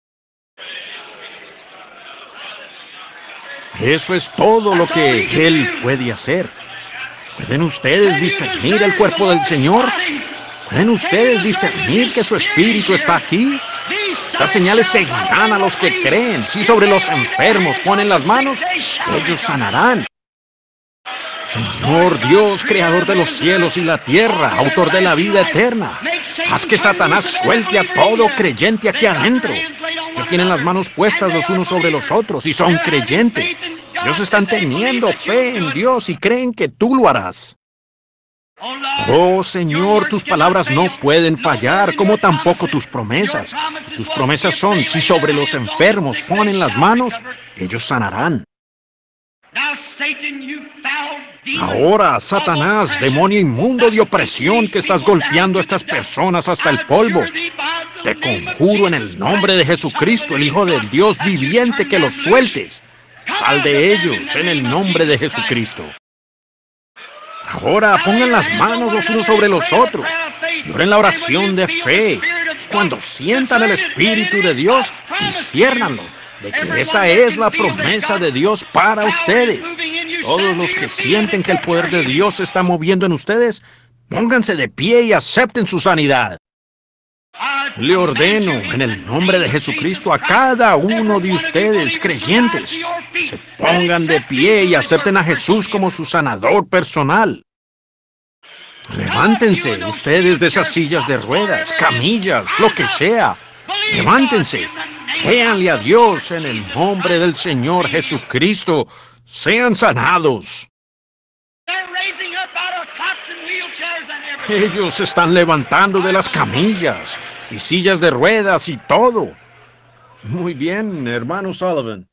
C: Eso es todo lo que Él puede hacer. ¿Pueden ustedes discernir el cuerpo del Señor? ¿Pueden ustedes discernir que su espíritu está aquí? Estas señales seguirán a los que creen. Si sobre los enfermos ponen las manos, ellos sanarán. Señor Dios, creador de los cielos y la tierra, autor de la vida eterna, haz que Satanás suelte a todo creyente aquí adentro. Ellos tienen las manos puestas los unos sobre los otros y son creyentes. Ellos están teniendo fe en Dios y creen que tú lo harás. Oh Señor, tus palabras no pueden fallar, como tampoco tus promesas. Tus promesas son, si sobre los enfermos ponen las manos, ellos sanarán. Ahora, Satanás, demonio inmundo de opresión que estás golpeando a estas personas hasta el polvo, te conjuro en el nombre de Jesucristo, el Hijo del Dios viviente, que los sueltes. Sal de ellos en el nombre de Jesucristo. Ahora pongan las manos los unos sobre los otros y oren la oración de fe. Cuando sientan el Espíritu de Dios, disciérnanlo de que esa es la promesa de Dios para ustedes. Todos los que sienten que el poder de Dios se está moviendo en ustedes, pónganse de pie y acepten su sanidad. Le ordeno en el nombre de Jesucristo a cada uno de ustedes, creyentes, que se pongan de pie y acepten a Jesús como su sanador personal. Levántense ustedes de esas sillas de ruedas, camillas, lo que sea. Levántense, créanle a Dios en el nombre del Señor Jesucristo. Sean sanados. Ellos se están levantando de las camillas y sillas de ruedas y todo. Muy bien, hermano Sullivan.